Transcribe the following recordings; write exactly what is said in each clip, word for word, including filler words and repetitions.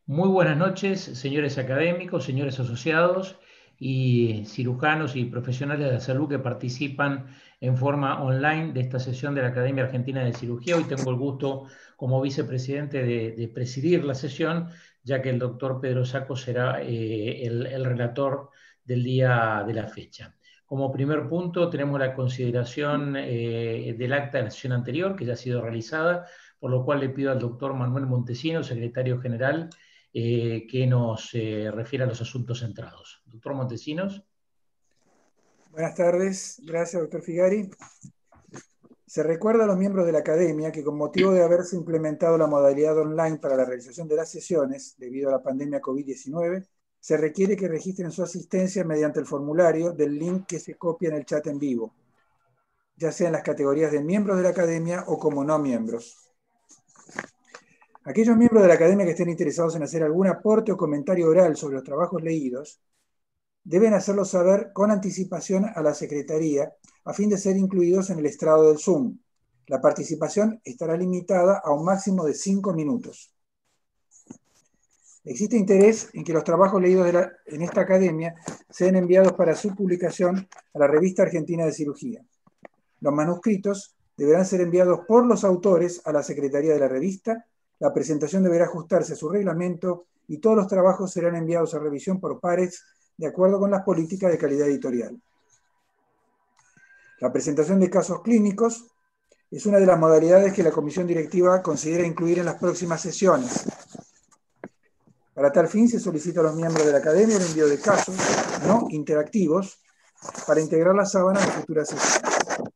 Muy buenas noches, señores académicos, señores asociados y cirujanos y profesionales de la salud que participan en forma online de esta sesión de la Academia Argentina de Cirugía. Hoy tengo el gusto, como vicepresidente, de, de presidir la sesión, ya que el doctor Pedro Sacco será eh, el, el relator del día de la fecha. Como primer punto, tenemos la consideración eh, del acta de la sesión anterior, que ya ha sido realizada, por lo cual le pido al doctor Manuel Montesinos, secretario general, eh, que nos eh, refiere a los asuntos centrados. Doctor Montesinos. Buenas tardes, gracias doctor Figari. Se recuerda a los miembros de la Academia que con motivo de haberse implementado la modalidad online para la realización de las sesiones, debido a la pandemia COVID diecinueve, se requiere que registren su asistencia mediante el formulario del link que se copia en el chat en vivo, ya sea en las categorías de miembros de la Academia o como no miembros. Aquellos miembros de la Academia que estén interesados en hacer algún aporte o comentario oral sobre los trabajos leídos, deben hacerlo saber con anticipación a la Secretaría a fin de ser incluidos en el estrado del Zoom. La participación estará limitada a un máximo de cinco minutos. Existe interés en que los trabajos leídos de la, en esta academia sean enviados para su publicación a la Revista Argentina de Cirugía. Los manuscritos deberán ser enviados por los autores a la Secretaría de la revista, la presentación deberá ajustarse a su reglamento y todos los trabajos serán enviados a revisión por pares de acuerdo con las políticas de calidad editorial. La presentación de casos clínicos es una de las modalidades que la comisión directiva considera incluir en las próximas sesiones. Para tal fin se solicita a los miembros de la academia el envío de casos no interactivos para integrar la sábana en futuras sesiones.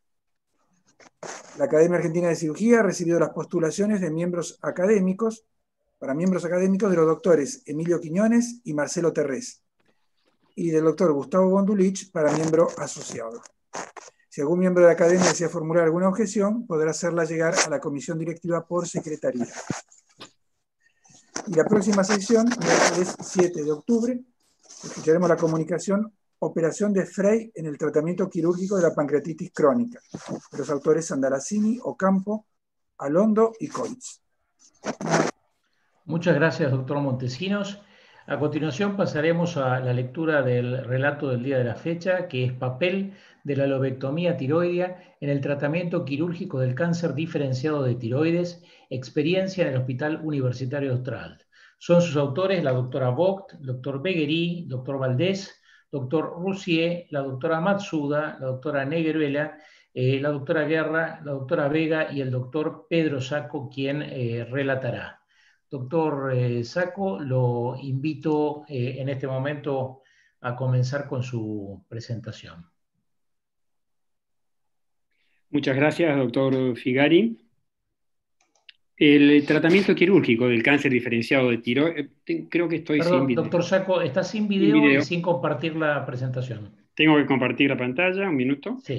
La Academia Argentina de Cirugía ha recibido las postulaciones de miembros académicos, para miembros académicos de los doctores Emilio Quiñones y Marcelo Terrés, y del doctor Gustavo Bondulich para miembro asociado. Si algún miembro de la Academia desea formular alguna objeción, podrá hacerla llegar a la comisión directiva por secretaría. Y la próxima sesión, miércoles siete de octubre, escucharemos la comunicación Operación de Frey en el tratamiento quirúrgico de la pancreatitis crónica, de los autores Sandaracini, Ocampo, Alondo y Coitz. Muchas gracias, doctor Montesinos. A continuación pasaremos a la lectura del relato del día de la fecha, que es papel de la lobectomía tiroidea en el tratamiento quirúrgico del cáncer diferenciado de tiroides, experiencia en el Hospital Universitario Austral. Son sus autores la doctora Vogt, el doctor Beguerí, doctor Valdés, doctor Roussier, la doctora Matsuda, la doctora Negueruela, eh, la doctora Guerra, la doctora Vega y el doctor Pedro Sacco, quien eh, relatará. Doctor eh, Sacco, lo invito eh, en este momento a comenzar con su presentación. Muchas gracias, doctor Figari. El tratamiento quirúrgico del cáncer diferenciado de tiroides, creo que estoy Perdón, sin video. doctor Sacco, está sin video, Sin video y sin compartir la presentación. Tengo que compartir la pantalla, un minuto. Sí.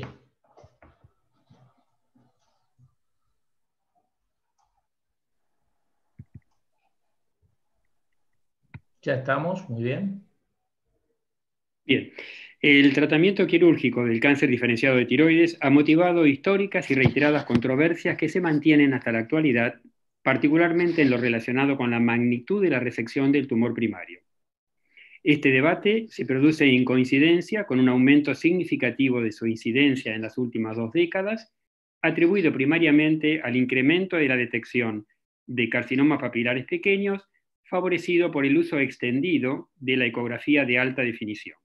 Ya estamos, muy bien. Bien. El tratamiento quirúrgico del cáncer diferenciado de tiroides ha motivado históricas y reiteradas controversias que se mantienen hasta la actualidad, particularmente en lo relacionado con la magnitud de la resección del tumor primario. Este debate se produce en coincidencia con un aumento significativo de su incidencia en las últimas dos décadas, atribuido primariamente al incremento de la detección de carcinomas papilares pequeños, favorecido por el uso extendido de la ecografía de alta definición.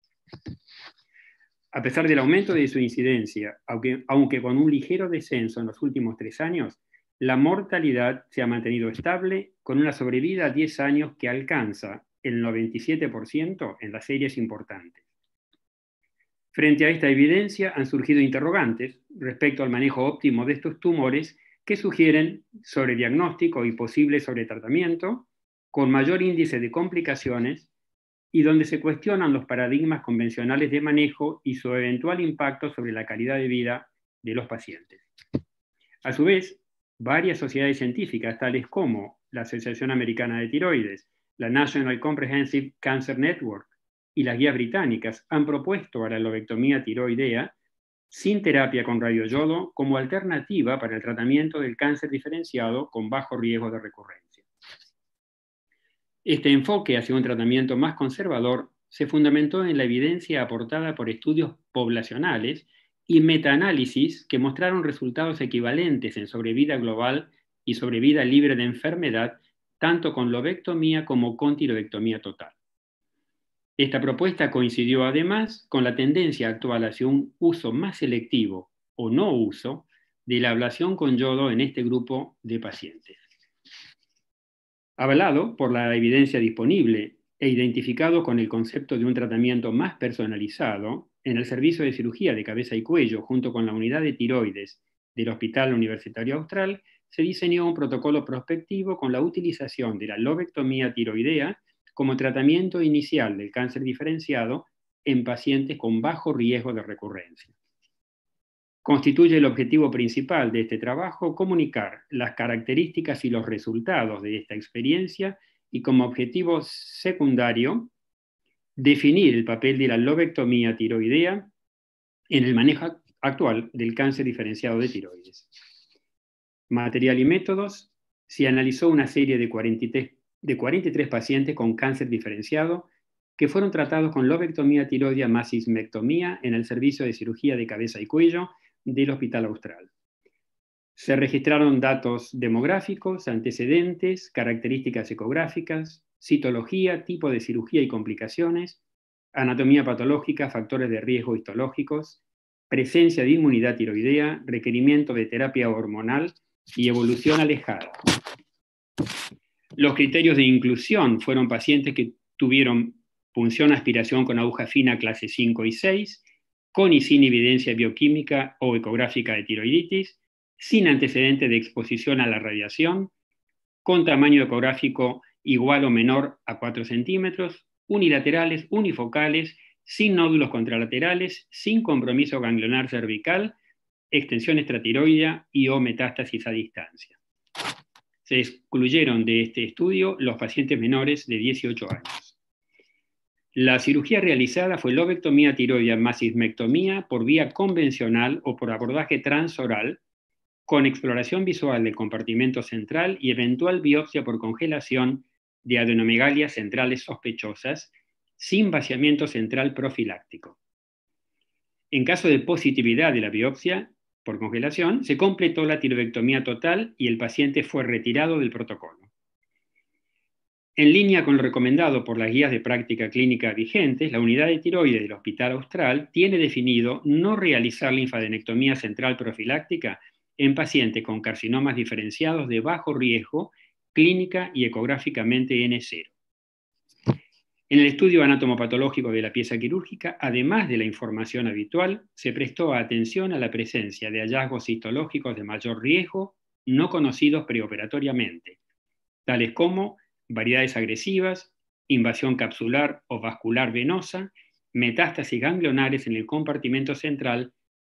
A pesar del aumento de su incidencia, aunque, aunque con un ligero descenso en los últimos tres años, la mortalidad se ha mantenido estable con una sobrevida a diez años que alcanza el noventa y siete por ciento en las series importantes. Frente a esta evidencia han surgido interrogantes respecto al manejo óptimo de estos tumores que sugieren sobrediagnóstico y posible sobretratamiento, con mayor índice de complicaciones y donde se cuestionan los paradigmas convencionales de manejo y su eventual impacto sobre la calidad de vida de los pacientes. A su vez, varias sociedades científicas, tales como la Asociación Americana de Tiroides, la National Comprehensive Cancer Network y las guías británicas, han propuesto a la lobectomía tiroidea sin terapia con radioyodo como alternativa para el tratamiento del cáncer diferenciado con bajo riesgo de recurrencia. Este enfoque hacia un tratamiento más conservador se fundamentó en la evidencia aportada por estudios poblacionales y metaanálisis que mostraron resultados equivalentes en sobrevida global y sobrevida libre de enfermedad, tanto con lobectomía como con tiroidectomía total. Esta propuesta coincidió además con la tendencia actual hacia un uso más selectivo o no uso de la ablación con yodo en este grupo de pacientes. Avalado por la evidencia disponible e identificado con el concepto de un tratamiento más personalizado, en el servicio de cirugía de cabeza y cuello, junto con la unidad de tiroides del Hospital Universitario Austral, se diseñó un protocolo prospectivo con la utilización de la lobectomía tiroidea como tratamiento inicial del cáncer diferenciado en pacientes con bajo riesgo de recurrencia. Constituye el objetivo principal de este trabajo comunicar las características y los resultados de esta experiencia y como objetivo secundario definir el papel de la lobectomía tiroidea en el manejo actual del cáncer diferenciado de tiroides. Material y métodos. Se analizó una serie de cuarenta y tres, de cuarenta y tres pacientes con cáncer diferenciado que fueron tratados con lobectomía tiroidea más ismectomía en el servicio de cirugía de cabeza y cuello del Hospital Austral. Se registraron datos demográficos, antecedentes, características ecográficas, citología, tipo de cirugía y complicaciones, anatomía patológica, factores de riesgo histológicos, presencia de inmunidad tiroidea, requerimiento de terapia hormonal y evolución alejada. Los criterios de inclusión fueron pacientes que tuvieron punción aspiración con aguja fina clase cinco y seis, con y sin evidencia bioquímica o ecográfica de tiroiditis, sin antecedente de exposición a la radiación, con tamaño ecográfico igual o menor a cuatro centímetros, unilaterales, unifocales, sin nódulos contralaterales, sin compromiso ganglionar cervical, extensión extratiroidea y o metástasis a distancia. Se excluyeron de este estudio los pacientes menores de dieciocho años. La cirugía realizada fue lobectomía tiroidea más ismectomía por vía convencional o por abordaje transoral, con exploración visual del compartimento central y eventual biopsia por congelación de adenomegalias centrales sospechosas, sin vaciamiento central profiláctico. En caso de positividad de la biopsia por congelación, se completó la tiroidectomía total y el paciente fue retirado del protocolo. En línea con lo recomendado por las guías de práctica clínica vigentes, la unidad de tiroides del Hospital Austral tiene definido no realizar linfadenectomía central profiláctica en pacientes con carcinomas diferenciados de bajo riesgo, clínica y ecográficamente ene cero. En el estudio anatomopatológico de la pieza quirúrgica, además de la información habitual, se prestó atención a la presencia de hallazgos histológicos de mayor riesgo no conocidos preoperatoriamente, tales como variedades agresivas, invasión capsular o vascular venosa, metástasis ganglionares en el compartimento central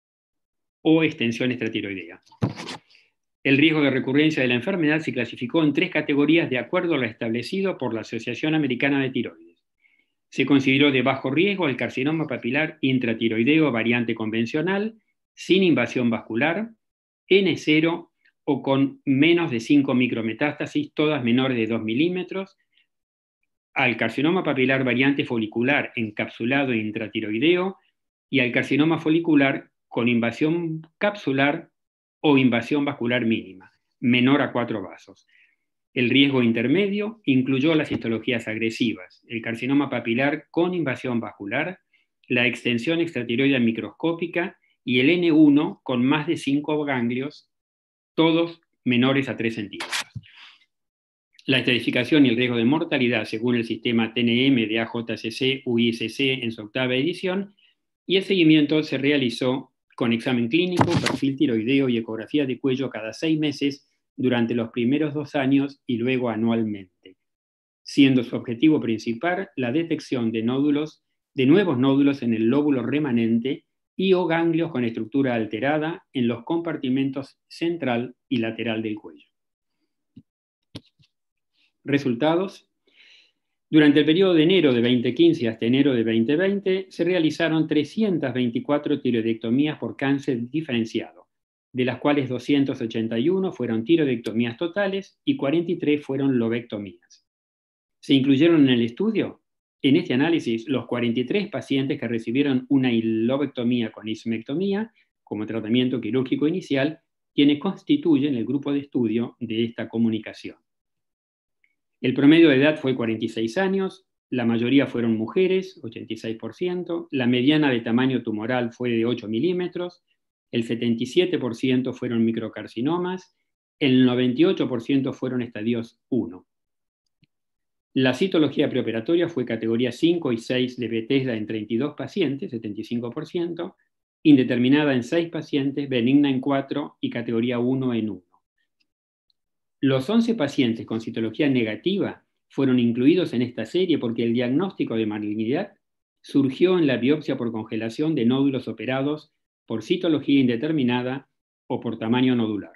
o extensión extratiroidea. El riesgo de recurrencia de la enfermedad se clasificó en tres categorías de acuerdo a lo establecido por la Asociación Americana de Tiroides. Se consideró de bajo riesgo el carcinoma papilar intratiroideo variante convencional, sin invasión vascular, ene cero o con menos de cinco micrometástasis, todas menores de dos milímetros, al carcinoma papilar variante folicular encapsulado e intratiroideo y al carcinoma folicular con invasión capsular o invasión vascular mínima, menor a cuatro vasos. El riesgo intermedio incluyó las histologías agresivas, el carcinoma papilar con invasión vascular, la extensión extratiroidea microscópica y el ene uno con más de cinco ganglios, todos menores a tres centímetros. La estratificación y el riesgo de mortalidad según el sistema T N M de A J C C U I C C en su octava edición, y el seguimiento se realizó con examen clínico, perfil tiroideo y ecografía de cuello cada seis meses durante los primeros dos años y luego anualmente, siendo su objetivo principal la detección de nódulos, de nuevos nódulos en el lóbulo remanente y o ganglios con estructura alterada en los compartimentos central y lateral del cuello. Resultados. Durante el periodo de enero de dos mil quince hasta enero de dos mil veinte se realizaron trescientas veinticuatro tiroidectomías por cáncer diferenciado, de las cuales doscientas ochenta y una fueron tiroidectomías totales y cuarenta y tres fueron lobectomías. Se incluyeron en el estudio, en este análisis, los cuarenta y tres pacientes que recibieron una lobectomía con ismectomía como tratamiento quirúrgico inicial, quienes constituyen el grupo de estudio de esta comunicación. El promedio de edad fue cuarenta y seis años, la mayoría fueron mujeres, ochenta y seis por ciento, la mediana de tamaño tumoral fue de ocho milímetros, el setenta y siete por ciento fueron microcarcinomas, el noventa y ocho por ciento fueron estadios uno. La citología preoperatoria fue categoría cinco y seis de Bethesda en treinta y dos pacientes, setenta y cinco por ciento, indeterminada en seis pacientes, benigna en cuatro y categoría uno en uno. Los once pacientes con citología negativa fueron incluidos en esta serie porque el diagnóstico de malignidad surgió en la biopsia por congelación de nódulos operados por citología indeterminada o por tamaño nodular.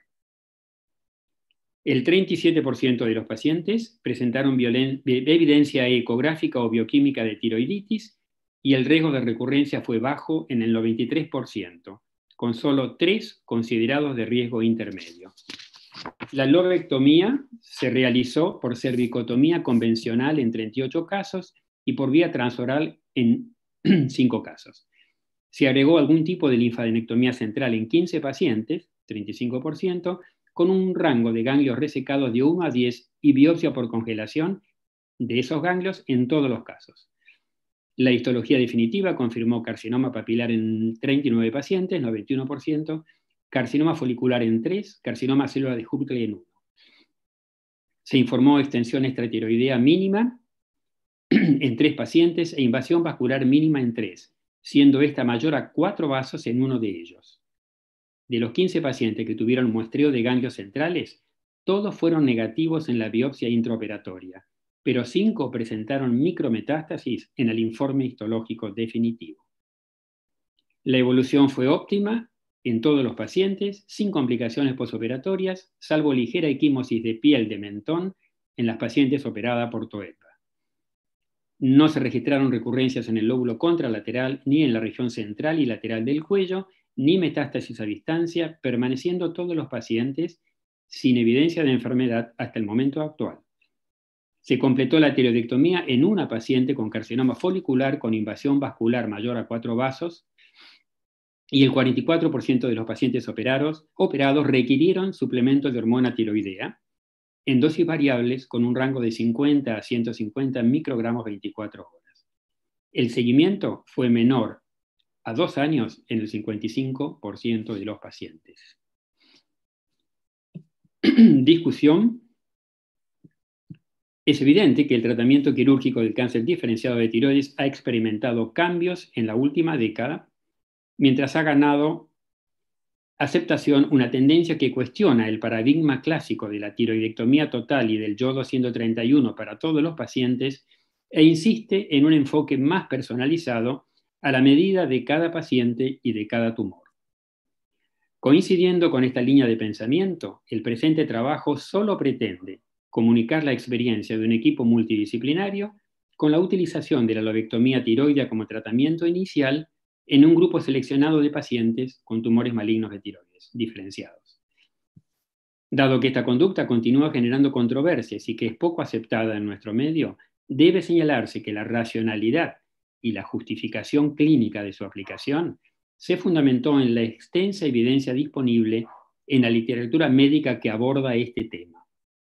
El treinta y siete por ciento de los pacientes presentaron evidencia ecográfica o bioquímica de tiroiditis y el riesgo de recurrencia fue bajo en el noventa y tres por ciento, con solo tres considerados de riesgo intermedio. La lobectomía se realizó por cervicotomía convencional en treinta y ocho casos y por vía transoral en cinco casos. Se agregó algún tipo de linfadenectomía central en quince pacientes, treinta y cinco por ciento, con un rango de ganglios resecados de uno a diez y biopsia por congelación de esos ganglios en todos los casos. La histología definitiva confirmó carcinoma papilar en treinta y nueve pacientes, noventa y uno por ciento, carcinoma folicular en tres, carcinoma célula de Hurley en uno. Se informó extensión extratiroidea mínima en tres pacientes e invasión vascular mínima en tres, siendo esta mayor a cuatro vasos en uno de ellos. De los quince pacientes que tuvieron muestreo de ganglios centrales, todos fueron negativos en la biopsia intraoperatoria, pero cinco presentaron micrometástasis en el informe histológico definitivo. La evolución fue óptima en todos los pacientes, sin complicaciones posoperatorias, salvo ligera equimosis de piel de mentón en las pacientes operadas por TOEPA. No se registraron recurrencias en el lóbulo contralateral, ni en la región central y lateral del cuello, ni metástasis a distancia, permaneciendo todos los pacientes sin evidencia de enfermedad hasta el momento actual. Se completó la tiroidectomía en una paciente con carcinoma folicular con invasión vascular mayor a cuatro vasos y el cuarenta y cuatro por ciento de los pacientes operados, operados requirieron suplemento de hormona tiroidea en dosis variables con un rango de cincuenta a ciento cincuenta microgramos veinticuatro horas. El seguimiento fue menor a dos años en el cincuenta y cinco por ciento de los pacientes. Discusión. Es evidente que el tratamiento quirúrgico del cáncer diferenciado de tiroides ha experimentado cambios en la última década, mientras ha ganado aceptación una tendencia que cuestiona el paradigma clásico de la tiroidectomía total y del yodo ciento treinta y uno para todos los pacientes e insiste en un enfoque más personalizado a la medida de cada paciente y de cada tumor. Coincidiendo con esta línea de pensamiento, el presente trabajo solo pretende comunicar la experiencia de un equipo multidisciplinario con la utilización de la lobectomía tiroidea como tratamiento inicial en un grupo seleccionado de pacientes con tumores malignos de tiroides diferenciados. Dado que esta conducta continúa generando controversias y que es poco aceptada en nuestro medio, debe señalarse que la racionalidad y la justificación clínica de su aplicación se fundamentó en la extensa evidencia disponible en la literatura médica que aborda este tema.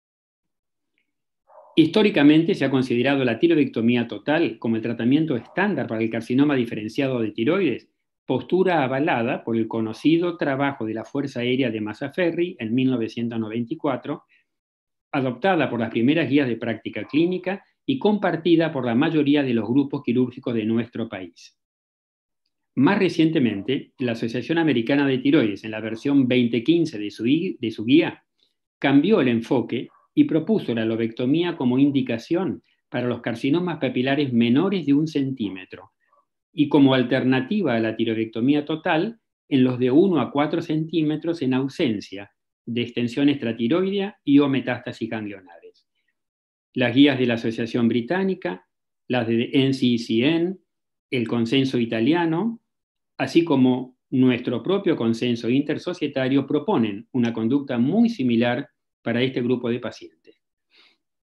Históricamente se ha considerado la tiroidectomía total como el tratamiento estándar para el carcinoma diferenciado de tiroides, postura avalada por el conocido trabajo de la Fuerza Aérea de Mazzaferri en mil novecientos noventa y cuatro, adoptada por las primeras guías de práctica clínica y compartida por la mayoría de los grupos quirúrgicos de nuestro país. Más recientemente, la Asociación Americana de Tiroides, en la versión veinte quince de su, de su guía, cambió el enfoque y propuso la lobectomía como indicación para los carcinomas papilares menores de un centímetro y como alternativa a la tiroidectomía total en los de uno a cuatro centímetros en ausencia de extensión extratiroidea y o metástasis ganglionares. Las guías de la Asociación Británica, las de N C C N, el consenso italiano, así como nuestro propio consenso intersocietario proponen una conducta muy similar para este grupo de pacientes.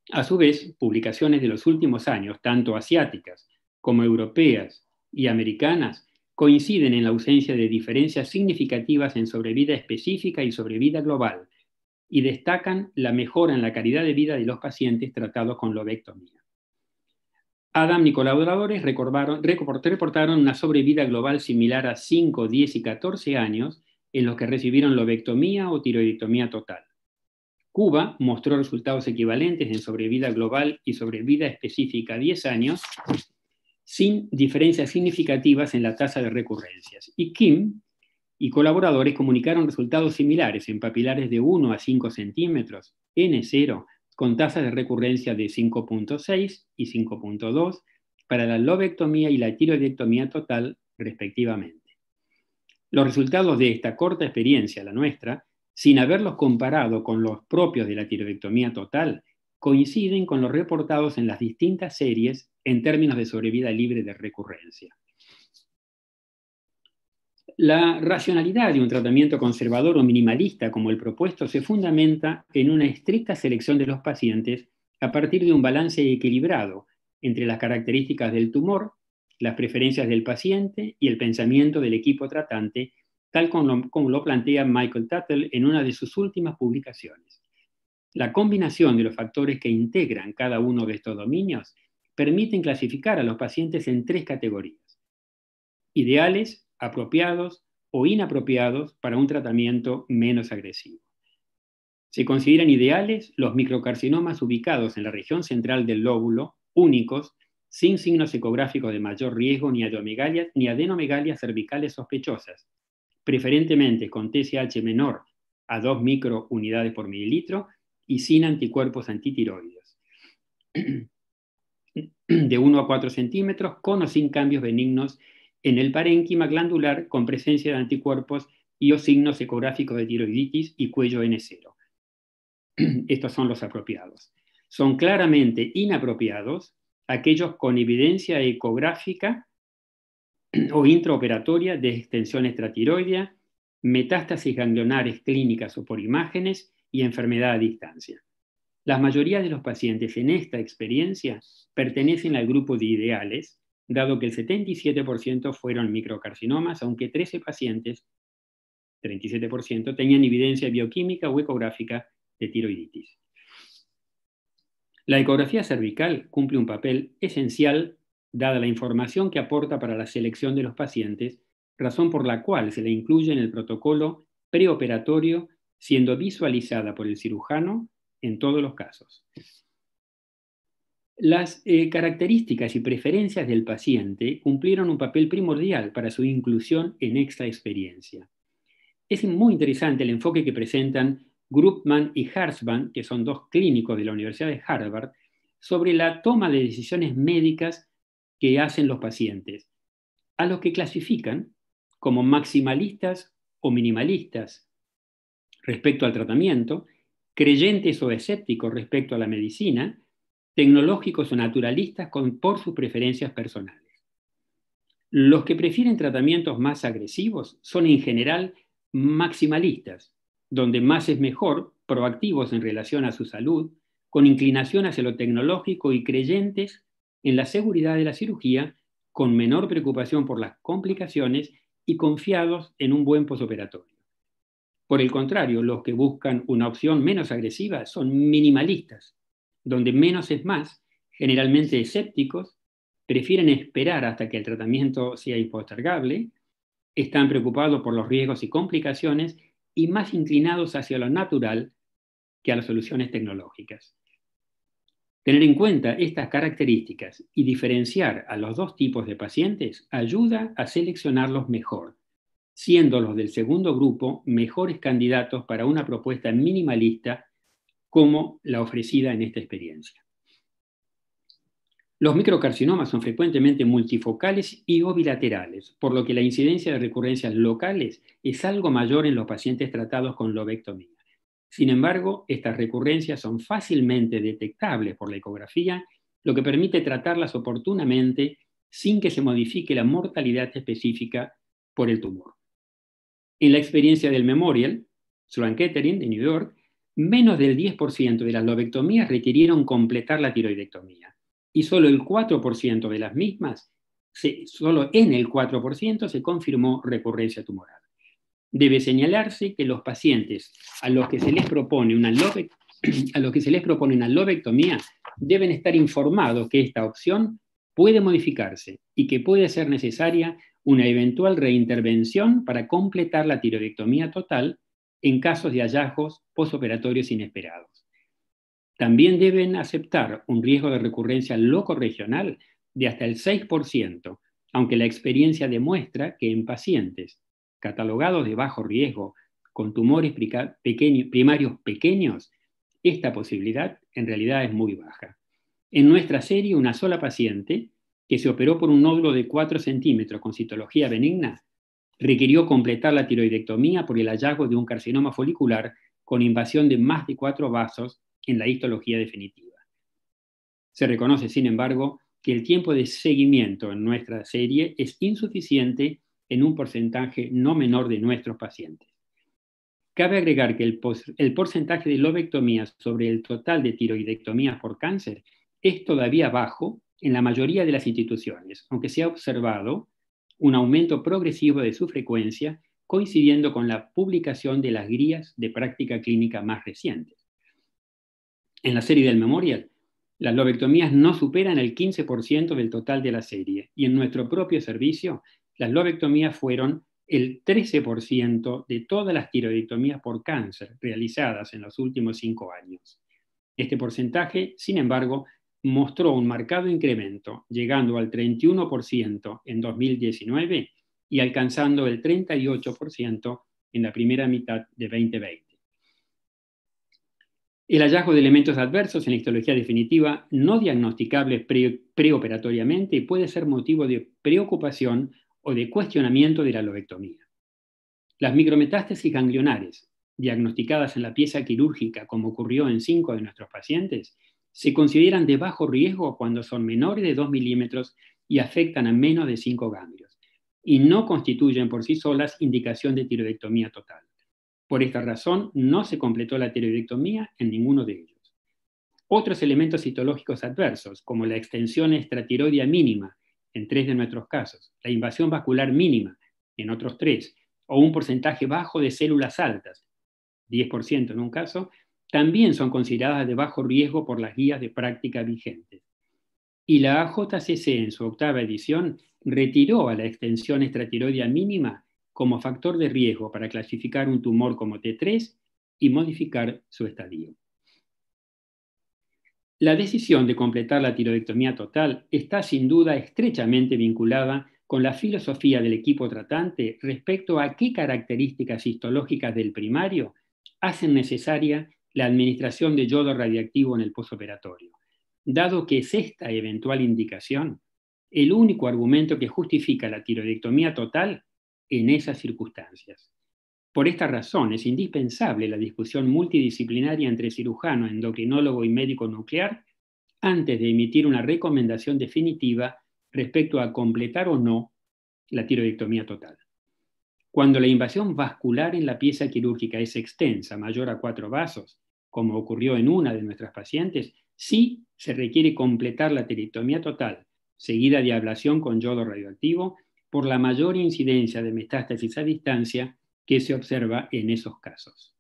A su vez, publicaciones de los últimos años, tanto asiáticas como europeas y americanas, coinciden en la ausencia de diferencias significativas en sobrevida específica y sobrevida global, y destacan la mejora en la calidad de vida de los pacientes tratados con lobectomía. Adam y colaboradores reportaron una sobrevida global similar a cinco, diez y catorce años en los que recibieron lobectomía o tiroidectomía total. Cuba mostró resultados equivalentes en sobrevida global y sobrevida específica a diez años, sin diferencias significativas en la tasa de recurrencias. Y Kim y colaboradores comunicaron resultados similares en papilares de uno a cinco centímetros, N cero, con tasas de recurrencia de cinco punto seis y cinco punto dos para la lobectomía y la tiroidectomía total, respectivamente. Los resultados de esta corta experiencia, la nuestra, sin haberlos comparado con los propios de la tiroidectomía total, coinciden con los reportados en las distintas series en términos de sobrevida libre de recurrencia. La racionalidad de un tratamiento conservador o minimalista como el propuesto se fundamenta en una estricta selección de los pacientes a partir de un balance equilibrado entre las características del tumor, las preferencias del paciente y el pensamiento del equipo tratante, tal como lo, como lo plantea Michael Tuttle en una de sus últimas publicaciones. La combinación de los factores que integran cada uno de estos dominios permiten clasificar a los pacientes en tres categorías: ideales, apropiados o inapropiados para un tratamiento menos agresivo. Se consideran ideales los microcarcinomas ubicados en la región central del lóbulo, únicos, sin signos ecográficos de mayor riesgo ni adenomegalias, ni adenomegalias cervicales sospechosas, preferentemente con T S H menor a dos microunidades por mililitro y sin anticuerpos antitiroides, de uno a cuatro centímetros, con o sin cambios benignos en el parénquima glandular con presencia de anticuerpos y o signos ecográficos de tiroiditis y cuello N cero. Estos son los apropiados. Son claramente inapropiados aquellos con evidencia ecográfica o intraoperatoria de extensión extratiroidea, metástasis ganglionares clínicas o por imágenes y enfermedad a distancia. La mayoría de los pacientes en esta experiencia pertenecen al grupo de ideales, dado que el setenta y siete por ciento fueron microcarcinomas, aunque trece pacientes, treinta y siete por ciento, tenían evidencia bioquímica o ecográfica de tiroiditis. La ecografía cervical cumple un papel esencial dada la información que aporta para la selección de los pacientes, razón por la cual se la incluye en el protocolo preoperatorio, siendo visualizada por el cirujano en todos los casos. Las eh, características y preferencias del paciente cumplieron un papel primordial para su inclusión en esta experiencia. Es muy interesante el enfoque que presentan Grupman y Harzban, que son dos clínicos de la Universidad de Harvard, sobre la toma de decisiones médicas que hacen los pacientes, a los que clasifican como maximalistas o minimalistas respecto al tratamiento, creyentes o escépticos respecto a la medicina, tecnológicos o naturalistas con, por sus preferencias personales. Los que prefieren tratamientos más agresivos son en general maximalistas, donde más es mejor, proactivos en relación a su salud, con inclinación hacia lo tecnológico y creyentes en la seguridad de la cirugía, con menor preocupación por las complicaciones y confiados en un buen posoperatorio. Por el contrario, los que buscan una opción menos agresiva son minimalistas, donde menos es más, generalmente escépticos, prefieren esperar hasta que el tratamiento sea impostergable, están preocupados por los riesgos y complicaciones y más inclinados hacia lo natural que a las soluciones tecnológicas. Tener en cuenta estas características y diferenciar a los dos tipos de pacientes ayuda a seleccionarlos mejor, siendo los del segundo grupo mejores candidatos para una propuesta minimalista como la ofrecida en esta experiencia. Los microcarcinomas son frecuentemente multifocales y o bilaterales, por lo que la incidencia de recurrencias locales es algo mayor en los pacientes tratados con lobectomía. Sin embargo, estas recurrencias son fácilmente detectables por la ecografía, lo que permite tratarlas oportunamente sin que se modifique la mortalidad específica por el tumor. En la experiencia del Memorial Sloan Kettering de New York, menos del diez por ciento de las lobectomías requirieron completar la tiroidectomía y solo el cuatro por ciento de las mismas, se, solo en el cuatro por ciento se confirmó recurrencia tumoral. Debe señalarse que los pacientes a los que se les propone una, lobe, a los que se les propone una lobectomía deben estar informados que esta opción puede modificarse y que puede ser necesaria una eventual reintervención para completar la tiroidectomía total en casos de hallazgos posoperatorios inesperados. También deben aceptar un riesgo de recurrencia locorregional de hasta el seis por ciento, aunque la experiencia demuestra que en pacientes catalogados de bajo riesgo con tumores pequeño, primarios pequeños, esta posibilidad en realidad es muy baja. En nuestra serie, una sola paciente que se operó por un nódulo de cuatro centímetros con citología benigna requirió completar la tiroidectomía por el hallazgo de un carcinoma folicular con invasión de más de cuatro vasos en la histología definitiva. Se reconoce, sin embargo, que el tiempo de seguimiento en nuestra serie es insuficiente en un porcentaje no menor de nuestros pacientes. Cabe agregar que el, el porcentaje de lobectomías sobre el total de tiroidectomías por cáncer es todavía bajo en la mayoría de las instituciones, aunque se ha observado un aumento progresivo de su frecuencia, coincidiendo con la publicación de las guías de práctica clínica más recientes. En la serie del Memorial, las lobectomías no superan el quince por ciento del total de la serie, y en nuestro propio servicio, las lobectomías fueron el trece por ciento de todas las tiroidectomías por cáncer realizadas en los últimos cinco años. Este porcentaje, sin embargo, mostró un marcado incremento, llegando al treinta y uno por ciento en dos mil diecinueve y alcanzando el treinta y ocho por ciento en la primera mitad de dos mil veinte. El hallazgo de elementos adversos en la histología definitiva no diagnosticables pre preoperatoriamente puede ser motivo de preocupación o de cuestionamiento de la lobectomía. Las micrometástasis ganglionares, diagnosticadas en la pieza quirúrgica como ocurrió en cinco de nuestros pacientes, se consideran de bajo riesgo cuando son menores de dos milímetros y afectan a menos de cinco ganglios, y no constituyen por sí solas indicación de tiroidectomía total. Por esta razón, no se completó la tiroidectomía en ninguno de ellos. Otros elementos citológicos adversos, como la extensión extratiroidea mínima en tres de nuestros casos, la invasión vascular mínima en otros tres, o un porcentaje bajo de células altas, diez por ciento en un caso, también son consideradas de bajo riesgo por las guías de práctica vigentes. Y la A J C C en su octava edición retiró a la extensión extratiroidea mínima como factor de riesgo para clasificar un tumor como T tres y modificar su estadio. La decisión de completar la tiroidectomía total está sin duda estrechamente vinculada con la filosofía del equipo tratante respecto a qué características histológicas del primario hacen necesaria la administración de yodo radiactivo en el postoperatorio, dado que es esta eventual indicación el único argumento que justifica la tiroidectomía total en esas circunstancias. Por esta razón es indispensable la discusión multidisciplinaria entre cirujano, endocrinólogo y médico nuclear antes de emitir una recomendación definitiva respecto a completar o no la tiroidectomía total. Cuando la invasión vascular en la pieza quirúrgica es extensa, mayor a cuatro vasos, como ocurrió en una de nuestras pacientes, sí se requiere completar la tiroidectomía total, seguida de ablación con yodo radioactivo, por la mayor incidencia de metástasis a distancia que se observa en esos casos.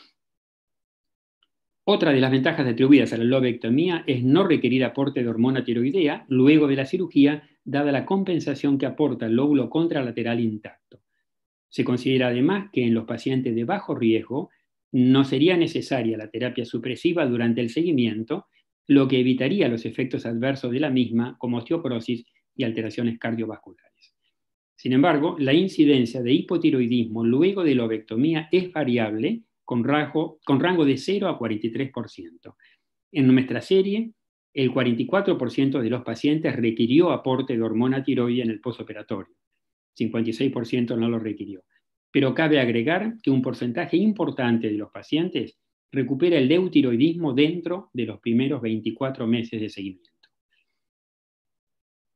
Otra de las ventajas atribuidas a la lobectomía es no requerir aporte de hormona tiroidea luego de la cirugía, dada la compensación que aporta el lóbulo contralateral intacto. Se considera además que en los pacientes de bajo riesgo no sería necesaria la terapia supresiva durante el seguimiento, lo que evitaría los efectos adversos de la misma, como osteoporosis y alteraciones cardiovasculares. Sin embargo, la incidencia de hipotiroidismo luego de lobectomía es variable, con rango, con rango de cero a cuarenta y tres por ciento. En nuestra serie, el cuarenta y cuatro por ciento de los pacientes requirió aporte de hormona tiroidea en el postoperatorio. cincuenta y seis por ciento no lo requirió. Pero cabe agregar que un porcentaje importante de los pacientes recupera el eutiroidismo dentro de los primeros veinticuatro meses de seguimiento.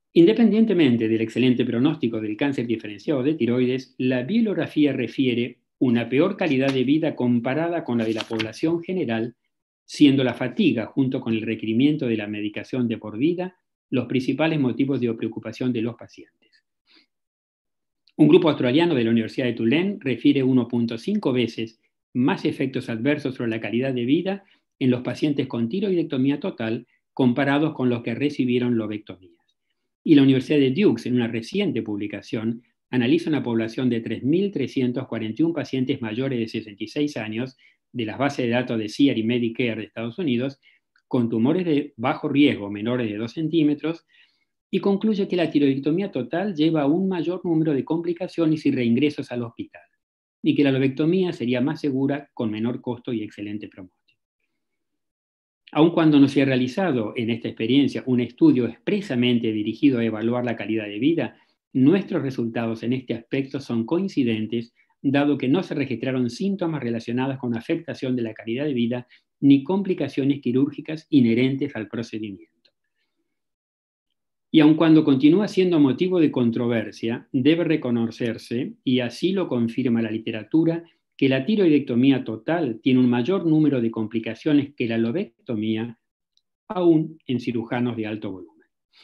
Independientemente del excelente pronóstico del cáncer diferenciado de tiroides, la bibliografía refiere una peor calidad de vida comparada con la de la población general, siendo la fatiga junto con el requerimiento de la medicación de por vida los principales motivos de preocupación de los pacientes. Un grupo australiano de la Universidad de Tulane refiere uno punto cinco veces más efectos adversos sobre la calidad de vida en los pacientes con tiroidectomía total comparados con los que recibieron lobectomías. Y la Universidad de Duke, en una reciente publicación, analiza una población de tres mil trescientos cuarenta y uno pacientes mayores de sesenta y seis años de las bases de datos de C I A R y Medicare de Estados Unidos con tumores de bajo riesgo menores de dos centímetros y concluye que la tiroidectomía total lleva a un mayor número de complicaciones y reingresos al hospital y que la lobectomía sería más segura con menor costo y excelente pronóstico. Aun cuando no se ha realizado en esta experiencia un estudio expresamente dirigido a evaluar la calidad de vida, nuestros resultados en este aspecto son coincidentes, dado que no se registraron síntomas relacionados con afectación de la calidad de vida ni complicaciones quirúrgicas inherentes al procedimiento. Y aun cuando continúa siendo motivo de controversia, debe reconocerse, y así lo confirma la literatura, que la tiroidectomía total tiene un mayor número de complicaciones que la lobectomía, aún en cirujanos de alto volumen.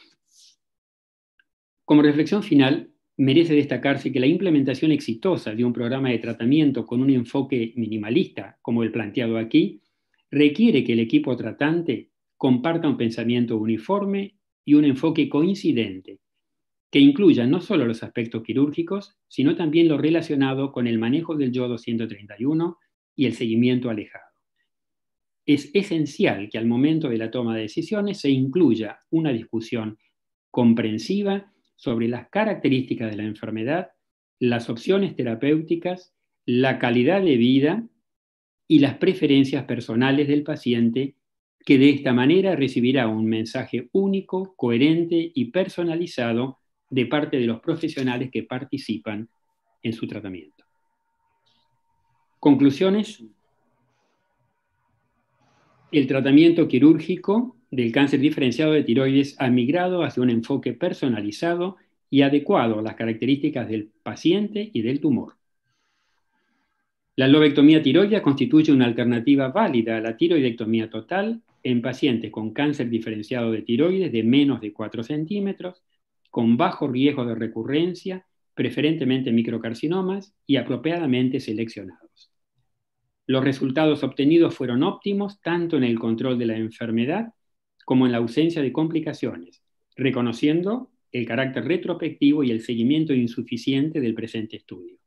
Como reflexión final, merece destacarse que la implementación exitosa de un programa de tratamiento con un enfoque minimalista, como el planteado aquí, requiere que el equipo tratante comparta un pensamiento uniforme y un enfoque coincidente, que incluya no solo los aspectos quirúrgicos, sino también lo relacionado con el manejo del yodo ciento treinta y uno y el seguimiento alejado. Es esencial que al momento de la toma de decisiones se incluya una discusión comprensiva sobre las características de la enfermedad, las opciones terapéuticas, la calidad de vida y las preferencias personales del paciente, que de esta manera recibirá un mensaje único, coherente y personalizado de parte de los profesionales que participan en su tratamiento. Conclusiones. El tratamiento quirúrgico del cáncer diferenciado de tiroides ha migrado hacia un enfoque personalizado y adecuado a las características del paciente y del tumor. La lobectomía tiroidea constituye una alternativa válida a la tiroidectomía total en pacientes con cáncer diferenciado de tiroides de menos de cuatro centímetros, con bajo riesgo de recurrencia, preferentemente microcarcinomas y apropiadamente seleccionados. Los resultados obtenidos fueron óptimos tanto en el control de la enfermedad como en la ausencia de complicaciones, reconociendo el carácter retrospectivo y el seguimiento insuficiente del presente estudio.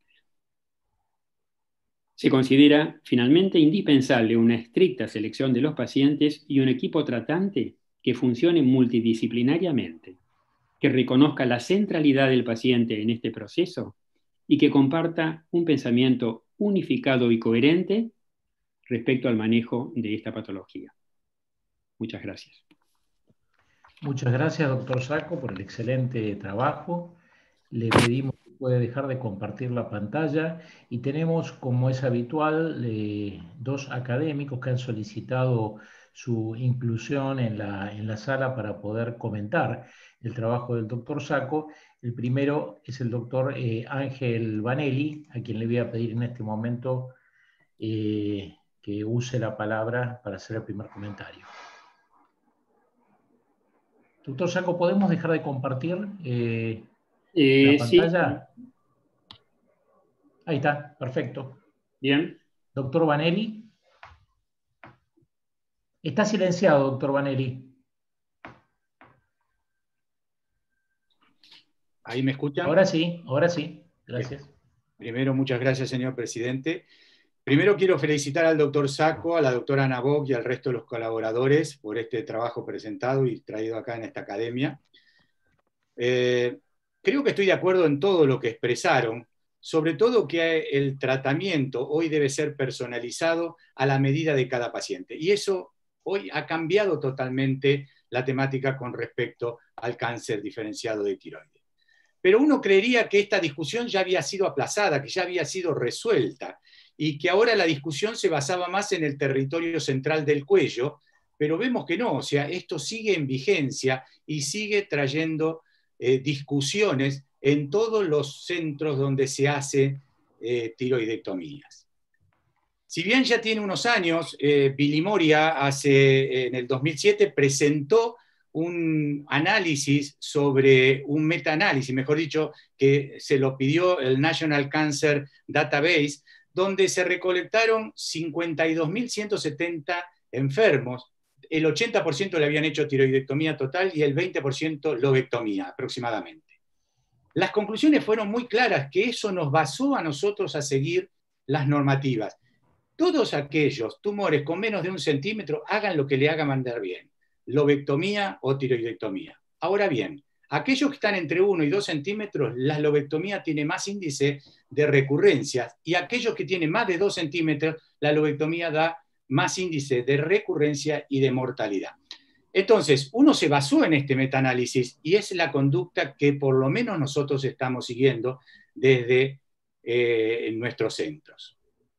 Se considera finalmente indispensable una estricta selección de los pacientes y un equipo tratante que funcione multidisciplinariamente, que reconozca la centralidad del paciente en este proceso y que comparta un pensamiento unificado y coherente respecto al manejo de esta patología. Muchas gracias. Muchas gracias, doctor Sacco, por el excelente trabajo. Le pedimos que puede dejar de compartir la pantalla y tenemos, como es habitual, eh, dos académicos que han solicitado su inclusión en la, en la sala para poder comentar el trabajo del doctor Sacco. El primero es el doctor eh, Ángel Vanelli, a quien le voy a pedir en este momento eh, que use la palabra para hacer el primer comentario. Doctor Sacco, ¿podemos dejar de compartir eh, eh, la pantalla? Sí. Ahí está, perfecto. Bien. Doctor Vanelli. Está silenciado, doctor Vanelli. ¿Ahí me escuchan? Ahora sí, ahora sí. Gracias. Bien. Primero, muchas gracias, señor presidente. Primero quiero felicitar al doctor Sacco, a la doctora Ana Bock y al resto de los colaboradores por este trabajo presentado y traído acá en esta academia. Eh, creo que estoy de acuerdo en todo lo que expresaron, sobre todo que el tratamiento hoy debe ser personalizado a la medida de cada paciente. Y eso hoy ha cambiado totalmente la temática con respecto al cáncer diferenciado de tiroides. Pero uno creería que esta discusión ya había sido aplazada, que ya había sido resuelta, y que ahora la discusión se basaba más en el territorio central del cuello, pero vemos que no, o sea, esto sigue en vigencia y sigue trayendo eh, discusiones en todos los centros donde se hace eh, tiroidectomías. Si bien ya tiene unos años, eh, Billy Moria hace, en el dos mil siete presentó un análisis sobre un metaanálisis, mejor dicho, que se lo pidió el National Cancer Database, donde se recolectaron cincuenta y dos mil ciento setenta enfermos. El ochenta por ciento le habían hecho tiroidectomía total y el veinte por ciento lobectomía aproximadamente. Las conclusiones fueron muy claras, que eso nos basó a nosotros a seguir las normativas. Todos aquellos tumores con menos de un centímetro, hagan lo que le haga mandar bien, lobectomía o tiroidectomía. Ahora bien, aquellos que están entre uno y dos centímetros, la lobectomía tiene más índice de recurrencias, y aquellos que tienen más de dos centímetros, la lobectomía da más índice de recurrencia y de mortalidad. Entonces, uno se basó en este metaanálisis y es la conducta que por lo menos nosotros estamos siguiendo desde eh, nuestros centros.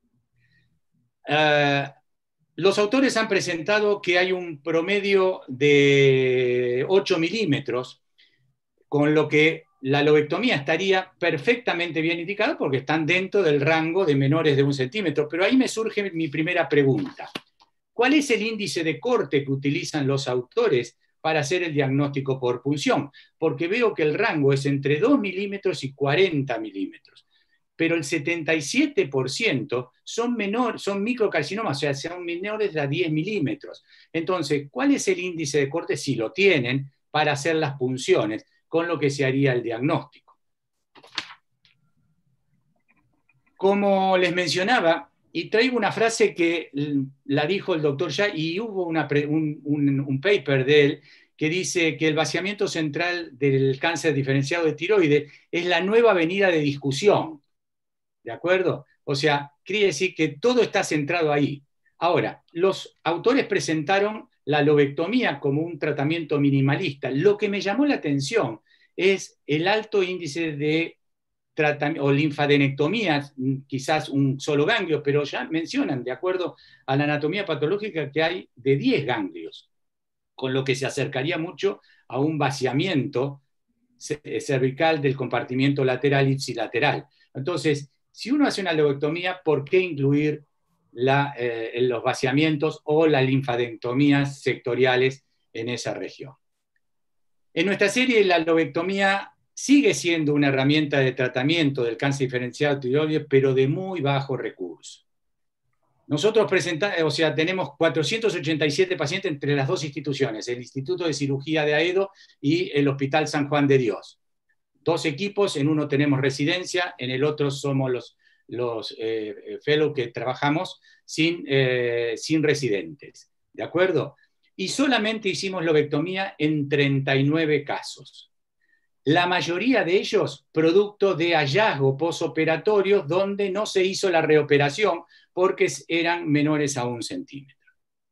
Uh, los autores han presentado que hay un promedio de ocho milímetros, con lo que la lobectomía estaría perfectamente bien indicada porque están dentro del rango de menores de un centímetro. Pero ahí me surge mi primera pregunta. ¿Cuál es el índice de corte que utilizan los autores para hacer el diagnóstico por punción? Porque veo que el rango es entre dos milímetros y cuarenta milímetros. Pero el setenta y siete por ciento son, menor, son microcarcinomas, o sea, son menores de diez milímetros. Entonces, ¿cuál es el índice de corte, si lo tienen, para hacer las punciones, con lo que se haría el diagnóstico? Como les mencionaba, y traigo una frase que la dijo el doctor Ya, y hubo una, un, un, un paper de él, que dice que el vaciamiento central del cáncer diferenciado de tiroides es la nueva avenida de discusión. ¿De acuerdo? O sea, quiere decir que todo está centrado ahí. Ahora, los autores presentaron la lobectomía como un tratamiento minimalista. Lo que me llamó la atención es el alto índice de o linfadenectomías, quizás un solo ganglio, pero ya mencionan, de acuerdo a la anatomía patológica, que hay de diez ganglios, con lo que se acercaría mucho a un vaciamiento cervical del compartimiento lateral ipsilateral. Entonces, si uno hace una lobectomía, ¿por qué incluir la, eh, los vaciamientos o las linfadenectomías sectoriales en esa región? En nuestra serie, la lobectomía sigue siendo una herramienta de tratamiento del cáncer diferenciado de tiroides, pero de muy bajo recurso. Nosotros presentamos, o sea, tenemos cuatrocientos ochenta y siete pacientes entre las dos instituciones, el Instituto de Cirugía de Aedo y el Hospital San Juan de Dios. Dos equipos, en uno tenemos residencia, en el otro somos los, los eh, fellows que trabajamos sin, eh, sin residentes, ¿de acuerdo? Y solamente hicimos lobectomía en treinta y nueve casos. La mayoría de ellos producto de hallazgos posoperatorios donde no se hizo la reoperación porque eran menores a un centímetro.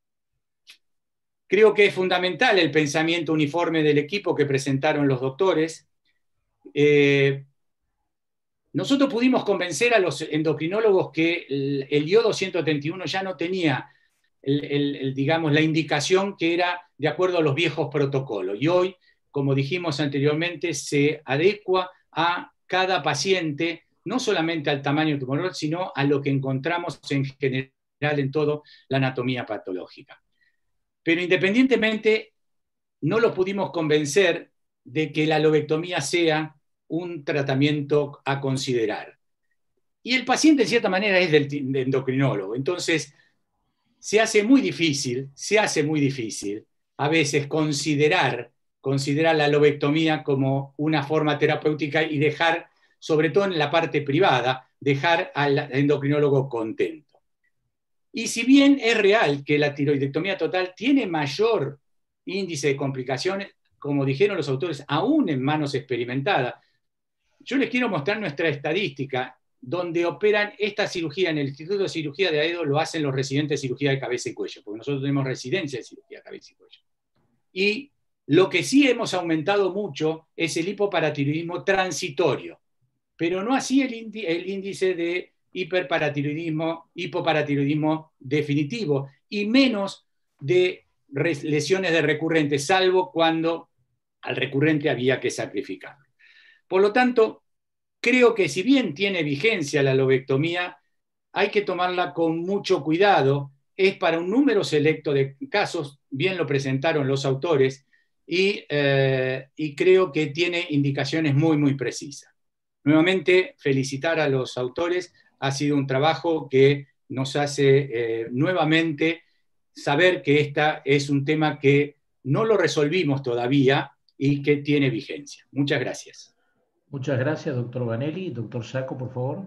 Creo que es fundamental el pensamiento uniforme del equipo que presentaron los doctores. Eh, nosotros pudimos convencer a los endocrinólogos que el, el iodo ciento treinta y uno ya no tenía el, el, el, digamos, la indicación que era de acuerdo a los viejos protocolos. Y hoy, como dijimos anteriormente, se adecua a cada paciente, no solamente al tamaño tumoral, sino a lo que encontramos en general en toda la anatomía patológica. Pero independientemente, no los pudimos convencer de que la lobectomía sea un tratamiento a considerar. Y el paciente, en cierta manera, es del de endocrinólogo. Entonces, se hace muy difícil, se hace muy difícil a veces considerar, considerar la lobectomía como una forma terapéutica y dejar, sobre todo en la parte privada, dejar al endocrinólogo contento. Y si bien es real que la tiroidectomía total tiene mayor índice de complicaciones, como dijeron los autores, aún en manos experimentadas, yo les quiero mostrar nuestra estadística, donde operan esta cirugía en el Instituto de Cirugía de Aedo, lo hacen los residentes de cirugía de cabeza y cuello, porque nosotros tenemos residencia de cirugía de cabeza y cuello. Y lo que sí hemos aumentado mucho es el hipoparatiroidismo transitorio, pero no así el, el índice de hiperparatiroidismo, hipoparatiroidismo definitivo, y menos de lesiones de recurrente, salvo cuando al recurrente había que sacrificarlo. Por lo tanto, creo que si bien tiene vigencia la lobectomía, hay que tomarla con mucho cuidado. Es para un número selecto de casos, bien lo presentaron los autores, y, eh, y creo que tiene indicaciones muy, muy precisas. Nuevamente, felicitar a los autores. Ha sido un trabajo que nos hace eh, nuevamente saber que este es un tema que no lo resolvimos todavía y que tiene vigencia. Muchas gracias. Muchas gracias, doctor Vanelli. Doctor Sacco, por favor.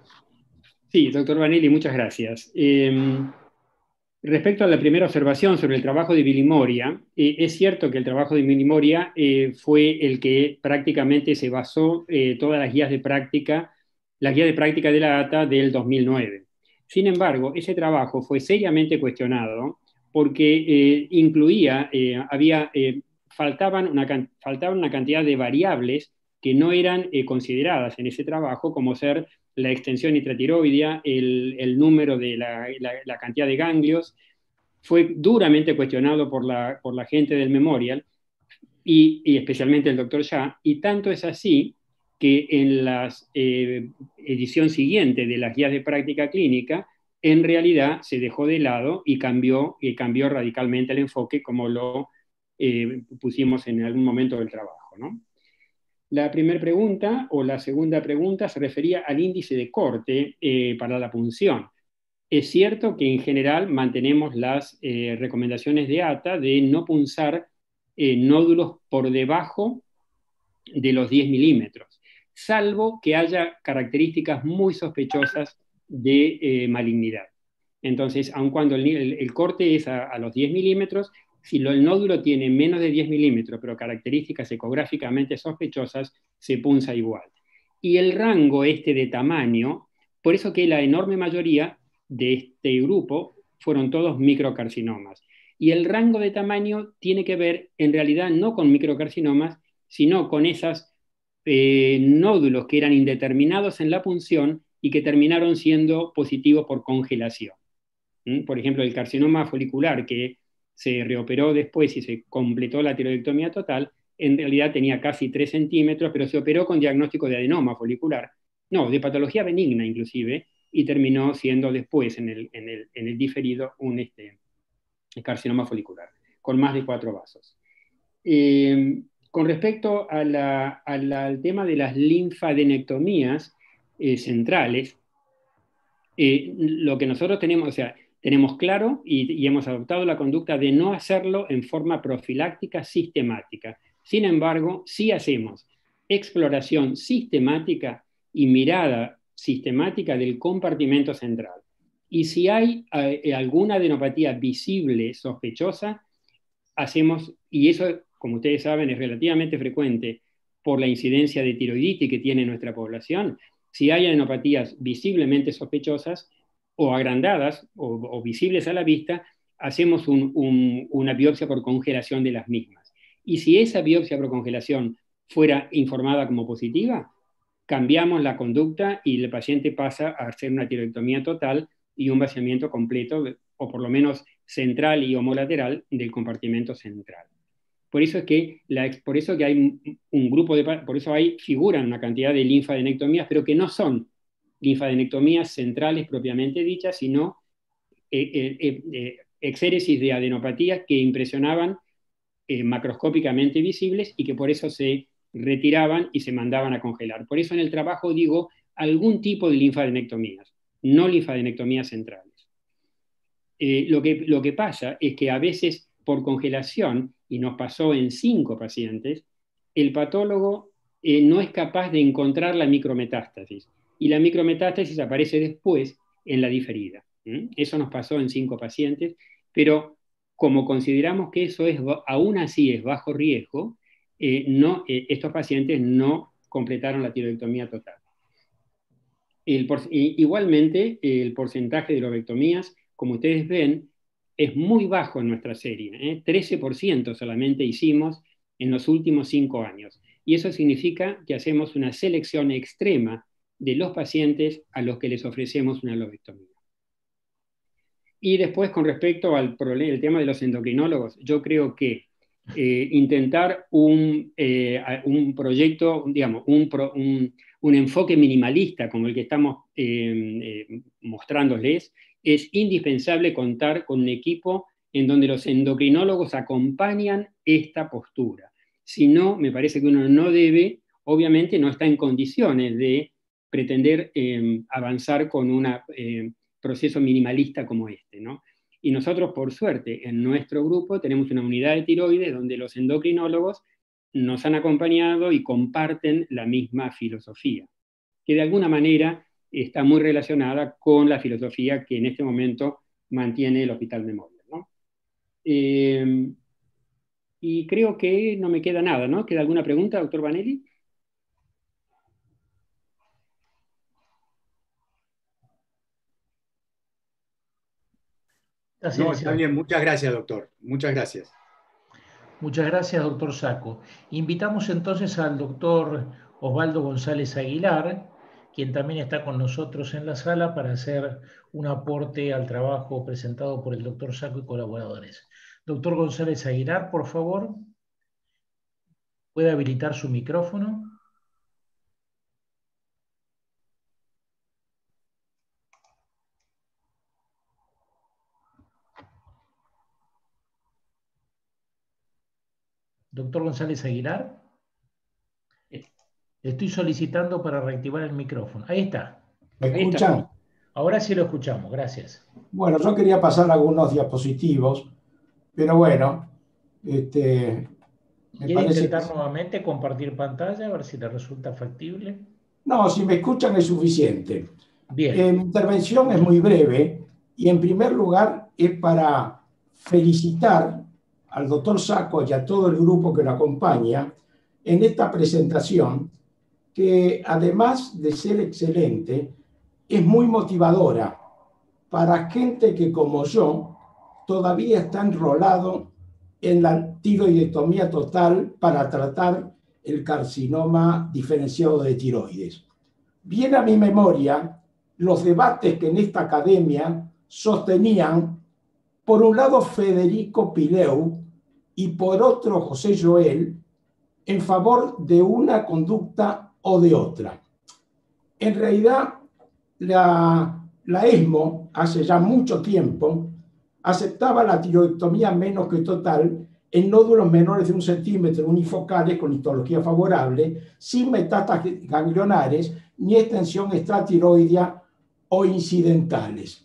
Sí, doctor Vanelli, muchas gracias. Eh, respecto a la primera observación sobre el trabajo de Billy Moria, eh, es cierto que el trabajo de Billy Moria eh, fue el que prácticamente se basó eh, todas las guías de práctica, las guías de práctica de la A T A del dos mil nueve. Sin embargo, ese trabajo fue seriamente cuestionado porque eh, incluía, eh, había, eh, faltaban, una, faltaban una cantidad de variables que no eran eh, consideradas en ese trabajo, como ser la extensión intratiroidea, el, el número de la, la, la cantidad de ganglios. Fue duramente cuestionado por la, por la gente del Memorial y, y especialmente el doctor Shah, y tanto es así que en la eh, edición siguiente de las guías de práctica clínica, en realidad se dejó de lado y cambió, y cambió radicalmente el enfoque, como lo eh, pusimos en algún momento del trabajo, ¿no? La primera pregunta o la segunda pregunta se refería al índice de corte eh, para la punción. Es cierto que en general mantenemos las eh, recomendaciones de A T A de no punzar eh, nódulos por debajo de los diez milímetros, salvo que haya características muy sospechosas de eh, malignidad. Entonces, aun cuando el, el, el corte es a, a los diez milímetros, si lo, el nódulo tiene menos de diez milímetros, pero características ecográficamente sospechosas, se punza igual. Y el rango este de tamaño, por eso que la enorme mayoría de este grupo fueron todos microcarcinomas. Y el rango de tamaño tiene que ver, en realidad, no con microcarcinomas, sino con esos eh, nódulos que eran indeterminados en la punción y que terminaron siendo positivos por congelación. ¿Mm? Por ejemplo, el carcinoma folicular, que se reoperó después y se completó la tiroidectomía total, en realidad tenía casi tres centímetros, pero se operó con diagnóstico de adenoma folicular, no, de patología benigna inclusive, y terminó siendo después, en el, en el, en el diferido, un este, carcinoma folicular, con más de cuatro vasos. Eh, con respecto a la, a la, al tema de las linfadenectomías eh, centrales, eh, lo que nosotros tenemos, o sea, tenemos claro y, y hemos adoptado la conducta de no hacerlo en forma profiláctica sistemática. Sin embargo, sí hacemos exploración sistemática y mirada sistemática del compartimento central. Y si hay eh, alguna adenopatía visible, sospechosa, hacemos, y eso, como ustedes saben, es relativamente frecuente por la incidencia de tiroiditis que tiene nuestra población. Si hay adenopatías visiblemente sospechosas o agrandadas o, o visibles a la vista, hacemos un, un, una biopsia por congelación de las mismas. Y si esa biopsia por congelación fuera informada como positiva, cambiamos la conducta y el paciente pasa a hacer una tiroidectomía total y un vaciamiento completo, o por lo menos central y homolateral, del compartimento central. Por eso es que, la, por eso que hay un grupo de, por eso hay, figuran una cantidad de linfadenectomías, pero que no son linfadenectomías centrales propiamente dichas, sino eh, eh, eh, exéresis de adenopatías que impresionaban eh, macroscópicamente visibles y que por eso se retiraban y se mandaban a congelar. Por eso en el trabajo digo algún tipo de linfadenectomías, no linfadenectomías centrales. Eh, lo, que, lo que pasa es que a veces por congelación, y nos pasó en cinco pacientes, el patólogo eh, no es capaz de encontrar la micrometástasis, y la micrometástasis aparece después en la diferida. ¿Mm? Eso nos pasó en cinco pacientes, pero como consideramos que eso es, aún así es bajo riesgo, eh, no, eh, estos pacientes no completaron la tiroidectomía total. El por, igualmente, el porcentaje de lobectomías, como ustedes ven, es muy bajo en nuestra serie. ¿eh? trece por ciento solamente hicimos en los últimos cinco años. Y eso significa que hacemos una selección extrema de los pacientes a los que les ofrecemos una lobectomía. Y después, con respecto al problema, el tema de los endocrinólogos, yo creo que eh, intentar un, eh, un proyecto, digamos, un, pro, un, un enfoque minimalista como el que estamos eh, eh, mostrándoles, es indispensable contar con un equipo en donde los endocrinólogos acompañan esta postura. Si no, me parece que uno no debe, obviamente no está en condiciones de pretender eh, avanzar con un eh, proceso minimalista como este, ¿no? Y nosotros, por suerte, en nuestro grupo tenemos una unidad de tiroides donde los endocrinólogos nos han acompañado y comparten la misma filosofía, que de alguna manera está muy relacionada con la filosofía que en este momento mantiene el Hospital Memorial, ¿no? Eh, y creo que no me queda nada, ¿no? ¿Queda alguna pregunta, doctor Vanelli? No, está bien. Muchas gracias, doctor. Muchas gracias. Muchas gracias, doctor Sacco. Invitamos entonces al doctor Osvaldo González Aguilar, quien también está con nosotros en la sala para hacer un aporte al trabajo presentado por el doctor Sacco y colaboradores. Doctor González Aguilar, por favor, ¿puede habilitar su micrófono? Doctor González Aguilar, estoy solicitando para reactivar el micrófono. Ahí está. ¿Me Ahí escuchan? está. Ahora sí lo escuchamos, gracias. Bueno, yo quería pasar algunos diapositivos, pero bueno, este, me ¿Quiere parece intentar que... nuevamente compartir pantalla a ver si le resulta factible? No, si me escuchan es suficiente. Bien. Eh, mi intervención es muy breve y en primer lugar es para felicitar al doctor Sacco y a todo el grupo que lo acompaña en esta presentación, que además de ser excelente, es muy motivadora para gente que como yo todavía está enrolado en la tiroidectomía total para tratar el carcinoma diferenciado de tiroides. Viene a mi memoria los debates que en esta academia sostenían, por un lado Federico Pileu y por otro José Joel, en favor de una conducta o de otra. En realidad, la, la ESMO, hace ya mucho tiempo, aceptaba la tiroidectomía menos que total en nódulos menores de un centímetro unifocales con histología favorable, sin metástasis ganglionares ni extensión extratiroidea o incidentales.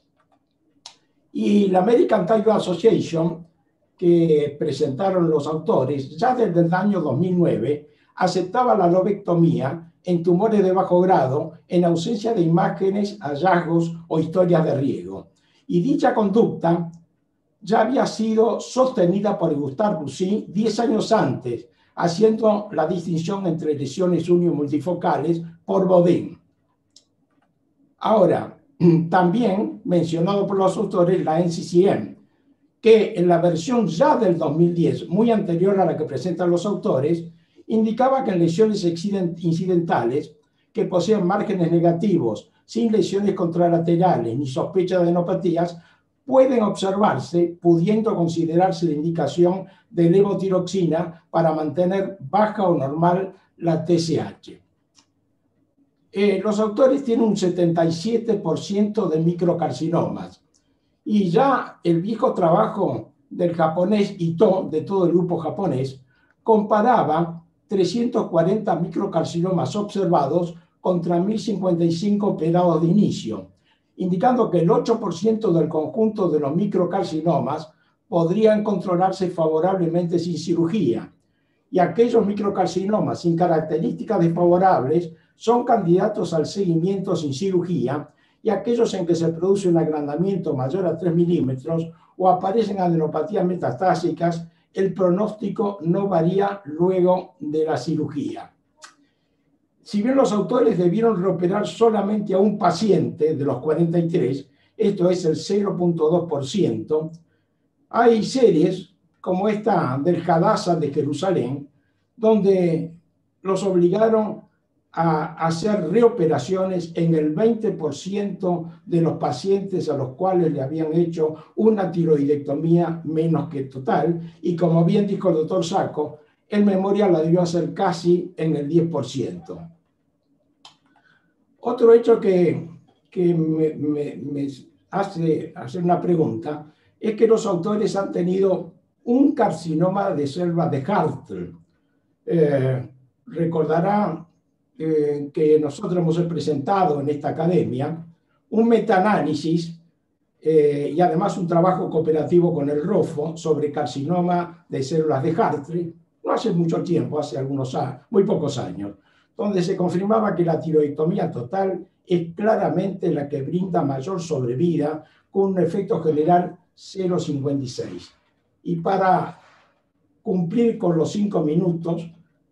Y la American Thyroid Association, que presentaron los autores, ya desde el año dos mil nueve, aceptaba la lobectomía en tumores de bajo grado en ausencia de imágenes, hallazgos o historias de riesgo. Y dicha conducta ya había sido sostenida por Gustave Roussy diez años antes, haciendo la distinción entre lesiones unio multifocales por Bodin. Ahora, también mencionado por los autores la N C C M, que en la versión ya del dos mil diez, muy anterior a la que presentan los autores, indicaba que en lesiones incidentales que poseen márgenes negativos, sin lesiones contralaterales ni sospecha de adenopatías, pueden observarse, pudiendo considerarse la indicación de levotiroxina para mantener baja o normal la T S H. Eh, los autores tienen un setenta y siete por ciento de microcarcinomas y ya el viejo trabajo del japonés Ito, de todo el grupo japonés, comparaba trescientos cuarenta microcarcinomas observados contra mil cincuenta y cinco operados de inicio, indicando que el ocho por ciento del conjunto de los microcarcinomas podrían controlarse favorablemente sin cirugía, y aquellos microcarcinomas sin características desfavorables son candidatos al seguimiento sin cirugía, y aquellos en que se produce un agrandamiento mayor a tres milímetros o aparecen adenopatías metastásicas, el pronóstico no varía luego de la cirugía. Si bien los autores debieron reoperar solamente a un paciente de los cuarenta y tres, esto es el cero punto dos por ciento, hay series como esta del Hadassah de Jerusalén, donde los obligaron a hacer reoperaciones en el veinte por ciento de los pacientes a los cuales le habían hecho una tiroidectomía menos que total, y como bien dijo el doctor Sacco, el Memorial la debió hacer casi en el diez por ciento. Otro hecho que, que me, me, me hace hacer una pregunta es que los autores han tenido un carcinoma de células de Hartle. Eh, recordará eh, que nosotros hemos presentado en esta academia un metaanálisis eh, y además un trabajo cooperativo con el ROFO sobre carcinoma de células de Hartle, no hace mucho tiempo, hace algunos años, muy pocos años, donde se confirmaba que la tiroidectomía total es claramente la que brinda mayor sobrevida con un efecto general cero coma cincuenta y seis. Y para cumplir con los cinco minutos,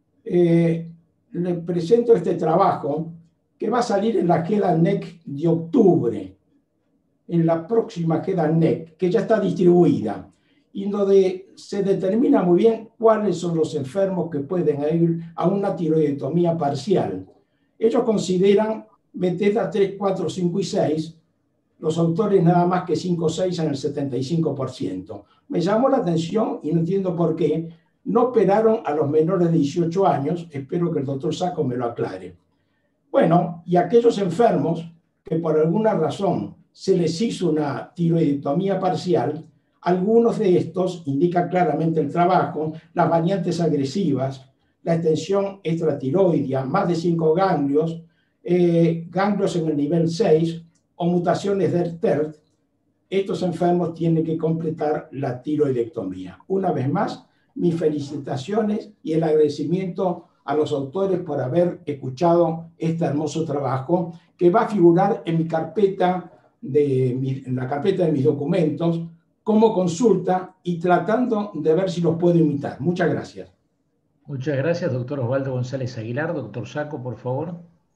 eh, le presento este trabajo que va a salir en la Head and Neck de octubre, en la próxima Head and Neck, que ya está distribuida, y donde se determina muy bien cuáles son los enfermos que pueden ir a una tiroidectomía parcial. Ellos consideran Bethesda tres, cuatro, cinco y seis, los autores nada más que cinco o seis en el setenta y cinco por ciento. Me llamó la atención y no entiendo por qué no operaron a los menores de dieciocho años, espero que el doctor Sacco me lo aclare. Bueno, y aquellos enfermos que por alguna razón se les hizo una tiroidectomía parcial, algunos de estos, indica claramente el trabajo, las variantes agresivas, la extensión extratiroidea, más de cinco ganglios, eh, ganglios en el nivel seis o mutaciones de T E R T, estos enfermos tienen que completar la tiroidectomía. Una vez más, mis felicitaciones y el agradecimiento a los autores por haber escuchado este hermoso trabajo que va a figurar en mi carpeta, de mi, en la carpeta de mis documentos, como consulta y tratando de ver si los puedo imitar. Muchas gracias. Muchas gracias, doctor Osvaldo González Aguilar. Doctor Sacco, por favor.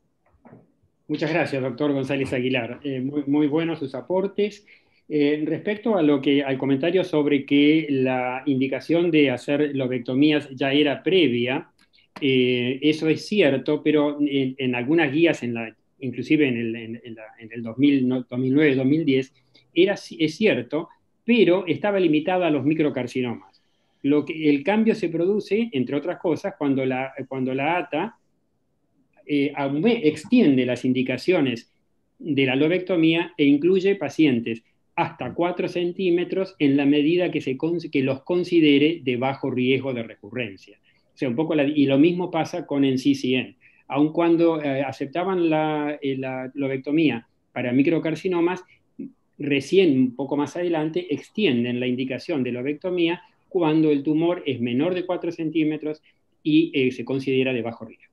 Muchas gracias, doctor González Aguilar. Eh, muy, muy buenos sus aportes. Eh, respecto a lo que, al comentario sobre que la indicación de hacer lobectomías ya era previa, eh, eso es cierto, pero en, en algunas guías, en la, inclusive en el, en, en la, en el dos mil nueve dos mil diez, era, es cierto, pero estaba limitada a los microcarcinomas. Lo que, el cambio se produce, entre otras cosas, cuando la, cuando la A T A eh, extiende las indicaciones de la lobectomía e incluye pacientes hasta cuatro centímetros en la medida que, se, que los considere de bajo riesgo de recurrencia. O sea, un poco la, y lo mismo pasa con N C C N. Aun cuando eh, aceptaban la, eh, la lobectomía para microcarcinomas, recién un poco más adelante extienden la indicación de lobectomía cuando el tumor es menor de cuatro centímetros y eh, se considera de bajo riesgo.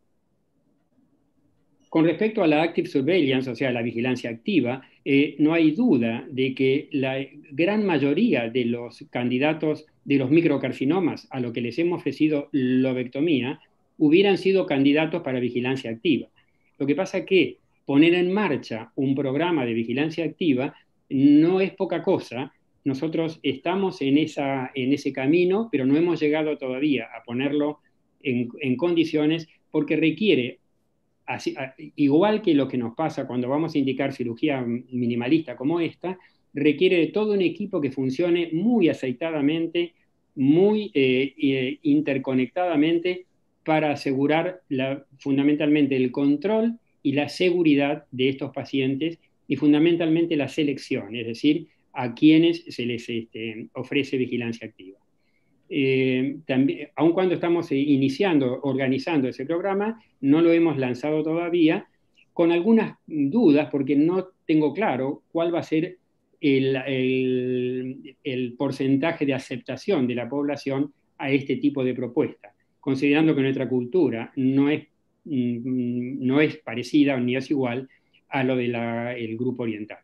Con respecto a la active surveillance, o sea, la vigilancia activa, eh, no hay duda de que la gran mayoría de los candidatos de los microcarcinomas a lo que les hemos ofrecido lobectomía hubieran sido candidatos para vigilancia activa. Lo que pasa es que poner en marcha un programa de vigilancia activa no es poca cosa. Nosotros estamos en, esa, en ese camino, pero no hemos llegado todavía a ponerlo en, en condiciones porque requiere, así, igual que lo que nos pasa cuando vamos a indicar cirugía minimalista como esta, requiere de todo un equipo que funcione muy aceitadamente, muy eh, eh, interconectadamente para asegurar la, fundamentalmente el control y la seguridad de estos pacientes y fundamentalmente la selección, es decir, a quienes se les este, ofrece vigilancia activa. Eh, también, aun cuando estamos eh, iniciando, organizando ese programa, no lo hemos lanzado todavía, con algunas dudas, porque no tengo claro cuál va a ser el, el, el porcentaje de aceptación de la población a este tipo de propuesta, considerando que nuestra cultura no es, no es parecida ni es igual a lo del grupo oriental.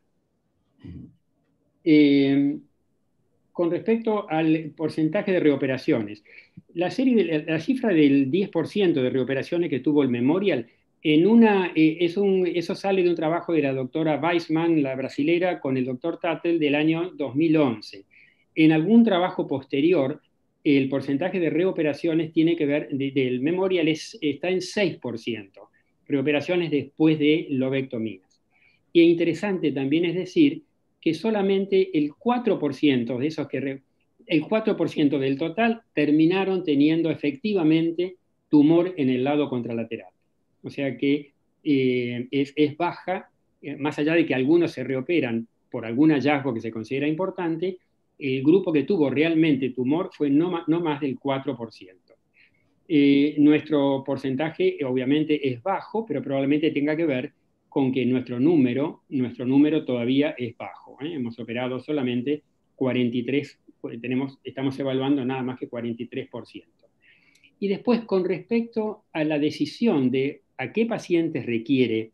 Eh, Con respecto al porcentaje de reoperaciones, la, serie de, la cifra del diez por ciento de reoperaciones que tuvo el Memorial, en una, eh, es un, eso sale de un trabajo de la doctora Weissman, la brasilera, con el doctor Tattel del año dos mil once. En algún trabajo posterior, el porcentaje de reoperaciones tiene que ver, de, del Memorial es, está en seis por ciento. reoperaciones después de lobectomías. Y interesante también es decir que solamente el cuatro por ciento de esos que... Re, el cuatro por ciento del total terminaron teniendo efectivamente tumor en el lado contralateral. O sea que eh, es, es baja, eh, más allá de que algunos se reoperan por algún hallazgo que se considera importante, el grupo que tuvo realmente tumor fue no, ma, no más del cuatro por ciento. Eh, nuestro porcentaje obviamente es bajo, pero probablemente tenga que ver con que nuestro número, nuestro número todavía es bajo. ¿eh? Hemos operado solamente cuarenta y tres, tenemos, estamos evaluando nada más que cuarenta y tres por ciento. Y después, con respecto a la decisión de a qué pacientes requiere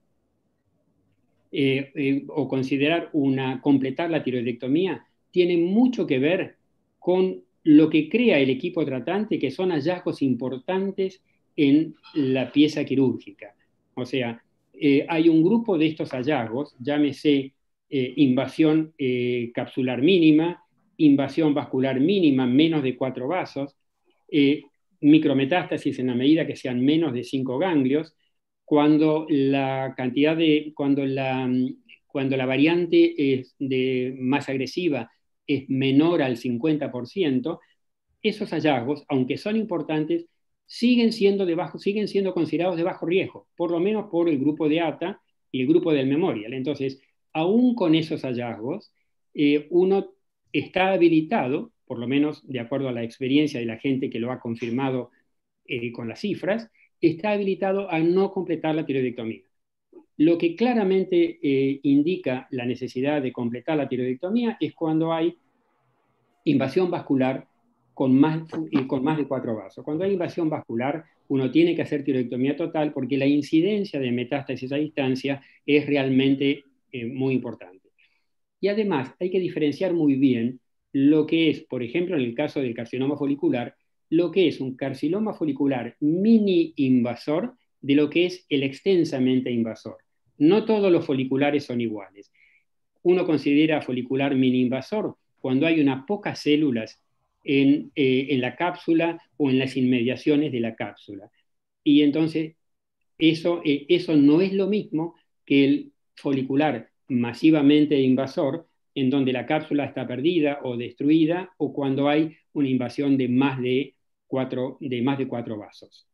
eh, eh, o considerar una, completar la tiroidectomía, tiene mucho que ver con lo que crea el equipo tratante, que son hallazgos importantes en la pieza quirúrgica. O sea, eh, hay un grupo de estos hallazgos, llámese eh, invasión eh, capsular mínima, invasión vascular mínima, menos de cuatro vasos, eh, micrometástasis en la medida que sean menos de cinco ganglios, cuando la cantidad de, cuando la, cuando la variante es de, más agresiva es menor al cincuenta por ciento, esos hallazgos, aunque son importantes, siguen siendo, de bajo, siguen siendo considerados de bajo riesgo, por lo menos por el grupo de A T A y el grupo del Memorial. Entonces, aún con esos hallazgos, eh, uno está habilitado, por lo menos de acuerdo a la experiencia de la gente que lo ha confirmado eh, con las cifras, está habilitado a no completar la tiroidectomía. Lo que claramente eh, indica la necesidad de completar la tiroidectomía es cuando hay invasión vascular con más, eh, con más de cuatro vasos. Cuando hay invasión vascular, uno tiene que hacer tiroidectomía total porque la incidencia de metástasis a distancia es realmente eh, muy importante. Y además hay que diferenciar muy bien lo que es, por ejemplo, en el caso del carcinoma folicular, lo que es un carcinoma folicular mini invasor de lo que es el extensamente invasor. No todos los foliculares son iguales. Uno considera folicular mini invasor cuando hay unas pocas células en, eh, en la cápsula o en las inmediaciones de la cápsula. Y entonces eso, eh, eso no es lo mismo que el folicular masivamente invasor, en donde la cápsula está perdida o destruida, o cuando hay una invasión de más de cuatro, de más de cuatro vasos.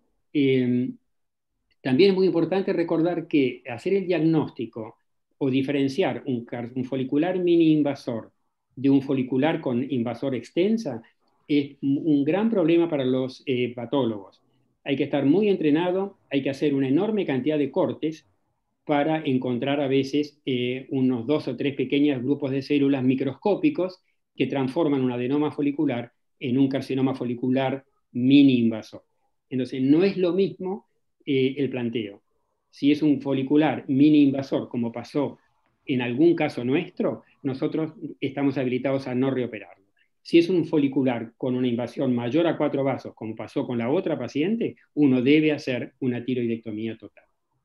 Eh, también es muy importante recordar que hacer el diagnóstico o diferenciar un, un folicular mini invasor de un folicular con invasor extensa es un gran problema para los eh, patólogos. Hay que estar muy entrenado, hay que hacer una enorme cantidad de cortes para encontrar a veces eh, unos dos o tres pequeños grupos de células microscópicos que transforman un adenoma folicular en un carcinoma folicular mini invasor. Entonces, no es lo mismo eh, el planteo. Si es un folicular mini invasor, como pasó en algún caso nuestro, nosotros estamos habilitados a no reoperarlo. Si es un folicular con una invasión mayor a cuatro vasos, como pasó con la otra paciente, uno debe hacer una tiroidectomía total.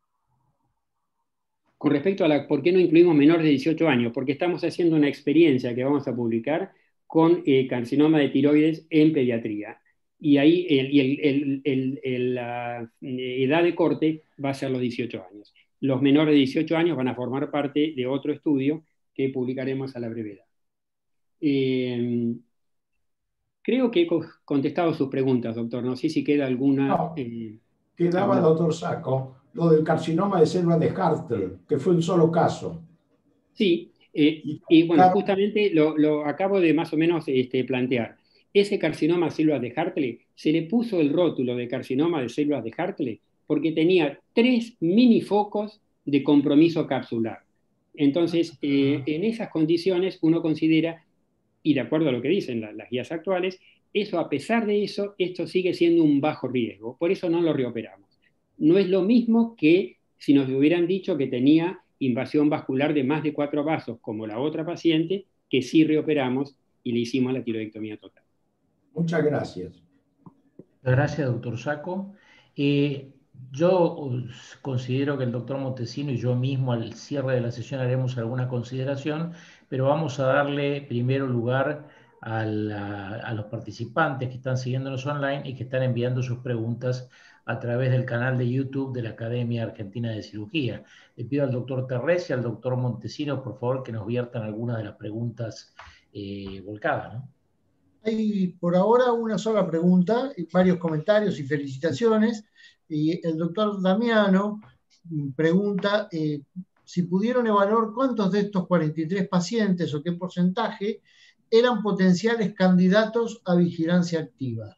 Con respecto a la, ¿por qué no incluimos menores de dieciocho años? Porque estamos haciendo una experiencia que vamos a publicar con eh, carcinoma de tiroides en pediatría. Y ahí el, el, el, el, el, la edad de corte va a ser los dieciocho años. Los menores de dieciocho años van a formar parte de otro estudio que publicaremos a la brevedad. Eh, creo que he contestado sus preguntas, doctor. No sé si queda alguna... No, eh, quedaba, alguna... doctor Sacco, lo del carcinoma de células de Hartle, que fue un solo caso. Sí, eh, y, y bueno, cada... justamente lo, lo acabo de más o menos este, plantear. Ese carcinoma de células de Hartle se le puso el rótulo de carcinoma de células de Hartle porque tenía tres minifocos de compromiso capsular. Entonces, eh, en esas condiciones uno considera, y de acuerdo a lo que dicen las, las guías actuales, eso a pesar de eso, esto sigue siendo un bajo riesgo. Por eso no lo reoperamos. No es lo mismo que si nos hubieran dicho que tenía invasión vascular de más de cuatro vasos, como la otra paciente, que sí reoperamos y le hicimos la tiroidectomía total. Muchas gracias. Gracias, doctor Sacco. Eh, yo considero que el doctor Montesino y yo mismo al cierre de la sesión haremos alguna consideración, pero vamos a darle primero lugar a, la, a los participantes que están siguiéndonos online y que están enviando sus preguntas a través del canal de YouTube de la Academia Argentina de Cirugía. Le pido al doctor Terrés y al doctor Montesino, por favor, que nos viertan algunas de las preguntas eh, volcadas, ¿no? Hay por ahora una sola pregunta, varios comentarios y felicitaciones. Y el doctor Damiano pregunta eh, si pudieron evaluar cuántos de estos cuarenta y tres pacientes o qué porcentaje eran potenciales candidatos a vigilancia activa.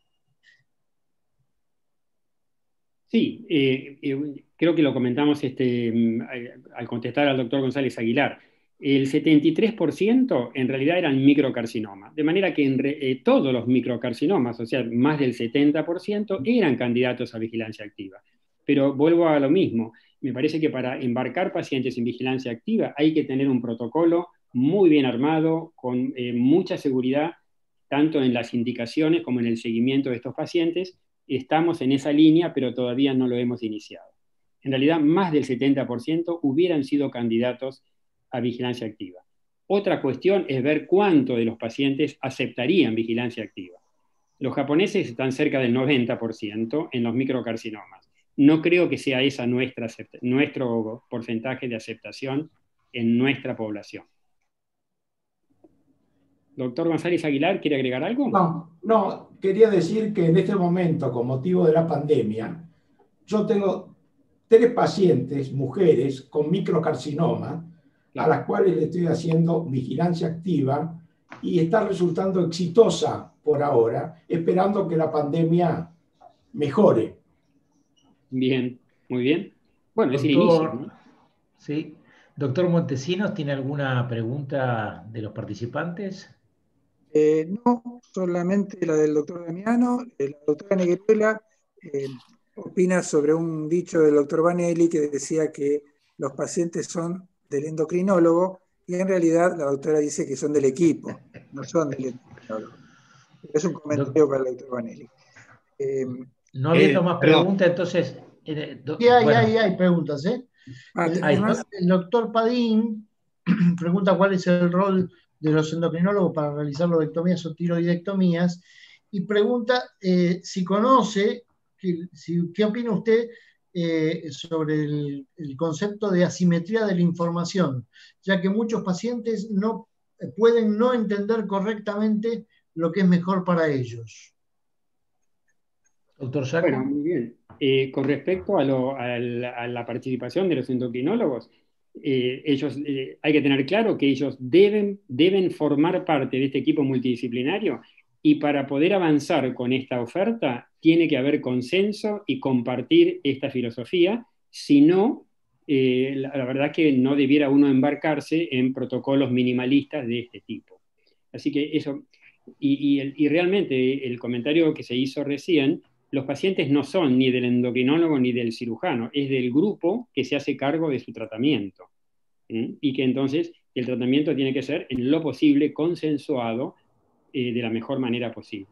Sí, eh, eh, creo que lo comentamos este, al contestar al doctor González Aguilar. El setenta y tres por ciento en realidad eran microcarcinomas, de manera que en re, eh, todos los microcarcinomas, o sea, más del setenta por ciento, eran candidatos a vigilancia activa. Pero vuelvo a lo mismo, me parece que para embarcar pacientes en vigilancia activa hay que tener un protocolo muy bien armado, con eh, mucha seguridad, tanto en las indicaciones como en el seguimiento de estos pacientes. Estamos en esa línea, pero todavía no lo hemos iniciado. En realidad, más del setenta por ciento hubieran sido candidatos a vigilancia activa. Otra cuestión es ver cuánto de los pacientes aceptarían vigilancia activa. Los japoneses están cerca del noventa por ciento en los microcarcinomas. No creo que sea ese nuestro porcentaje de aceptación en nuestra población. Doctor González Aguilar, ¿quiere agregar algo? No, no, quería decir que en este momento, con motivo de la pandemia, yo tengo tres pacientes, mujeres, con microcarcinoma, a las cuales le estoy haciendo vigilancia activa y está resultando exitosa por ahora, esperando que la pandemia mejore. Bien, muy bien. Bueno, Doctor, es el inicio, ¿no? Sí. Doctor Montesinos, ¿tiene alguna pregunta de los participantes? Eh, no, solamente la del doctor Damiano. Eh, la doctora Negruela eh, opina sobre un dicho del doctor Vanelli que decía que los pacientes son del endocrinólogo y en realidad la doctora dice que son del equipo, no son del endocrinólogo. Es un comentario Doc- para el doctor Vanelli. Eh, No habiendo Eh, más perdón. preguntas, entonces... eh, do- Sí, hay, bueno, hay, hay preguntas, ¿eh? ah, El, ¿tenés Ahí. más? el doctor Padín pregunta cuál es el rol de los endocrinólogos para realizar lobectomías o tiroidectomías y pregunta eh, si conoce, que, si, qué opina usted eh, sobre el, el concepto de asimetría de la información, ya que muchos pacientes no eh, pueden no entender correctamente lo que es mejor para ellos. Doctor Sacco. Bueno, muy bien. Eh, con respecto a, lo, a, la, a, la, participación de los endocrinólogos, eh, ellos, eh, hay que tener claro que ellos deben, deben formar parte de este equipo multidisciplinario y para poder avanzar con esta oferta tiene que haber consenso y compartir esta filosofía, si no, eh, la, la verdad es que no debiera uno embarcarse en protocolos minimalistas de este tipo. Así que eso, y, y, el, y realmente el comentario que se hizo recién, los pacientes no son ni del endocrinólogo ni del cirujano, es del grupo que se hace cargo de su tratamiento. ¿sí? Y que entonces el tratamiento tiene que ser, en lo posible, consensuado eh, de la mejor manera posible.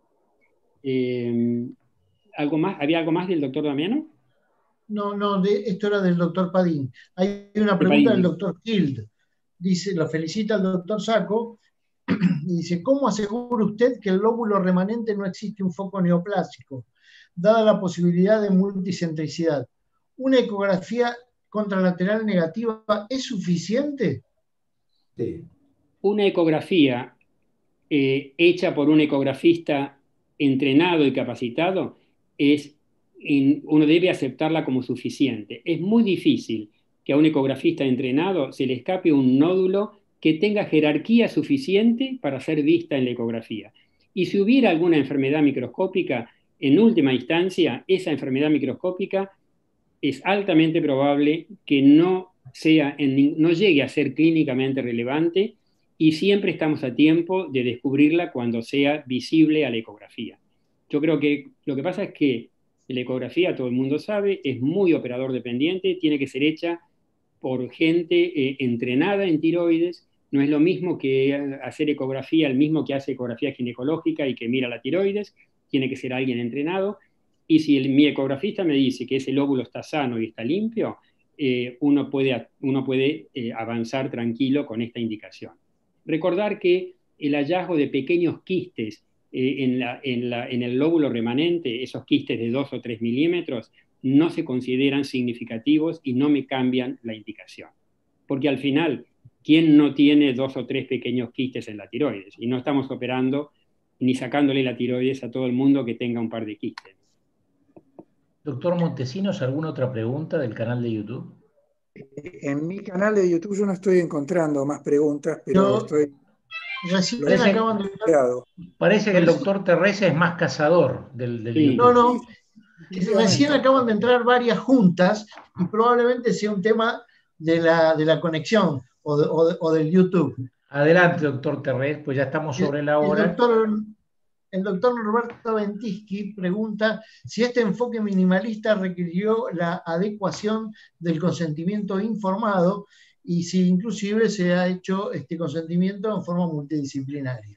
Eh, ¿algo más? ¿Había algo más del doctor Damiano? No, no, de, esto era del doctor Padín. Hay una pregunta del doctor Hild. Dice, lo felicita al doctor Sacco y dice, ¿cómo asegura usted que el lóbulo remanente no existe un foco neoplásico, dada la posibilidad de multicentricidad? ¿Una ecografía contralateral negativa es suficiente? Sí. Una ecografía eh, hecha por un ecografista entrenado y capacitado, es, in, uno debe aceptarla como suficiente. Es muy difícil que a un ecografista entrenado se le escape un nódulo que tenga jerarquía suficiente para ser vista en la ecografía. Y si hubiera alguna enfermedad microscópica, en última instancia, esa enfermedad microscópica es altamente probable que no, sea en, no llegue a ser clínicamente relevante y siempre estamos a tiempo de descubrirla cuando sea visible a la ecografía. Yo creo que lo que pasa es que la ecografía, todo el mundo sabe, es muy operador dependiente, tiene que ser hecha por gente eh, entrenada en tiroides. No es lo mismo que hacer ecografía, el mismo que hace ecografía ginecológica y que mira la tiroides, tiene que ser alguien entrenado. Y si el, mi ecografista me dice que ese lóbulo está sano y está limpio, eh, uno puede, uno puede eh, avanzar tranquilo con esta indicación. Recordar que el hallazgo de pequeños quistes eh, en, la, en, la, en el lóbulo remanente, esos quistes de dos o tres milímetros, no se consideran significativos y no me cambian la indicación. Porque al final, ¿quién no tiene dos o tres pequeños quistes en la tiroides? Y no estamos operando ni sacándole la tiroides a todo el mundo que tenga un par de quistes. Doctor Montesinos, ¿alguna otra pregunta del canal de YouTube? En mi canal de YouTube yo no estoy encontrando más preguntas, pero Yo, estoy... recién Parece, acaban de entrar, parece que el parece- doctor Terrés es más cazador del, del Sí. YouTube. no, no, Definitivamente. recién acaban de entrar varias juntas y probablemente sea un tema de la, de la conexión o, de- o de- o del YouTube. Adelante, doctor Terrés, pues ya estamos sobre la El hora. doctor, el doctor Norberto Ventischi pregunta si este enfoque minimalista requirió la adecuación del consentimiento informado y si inclusive se ha hecho este consentimiento en forma multidisciplinaria.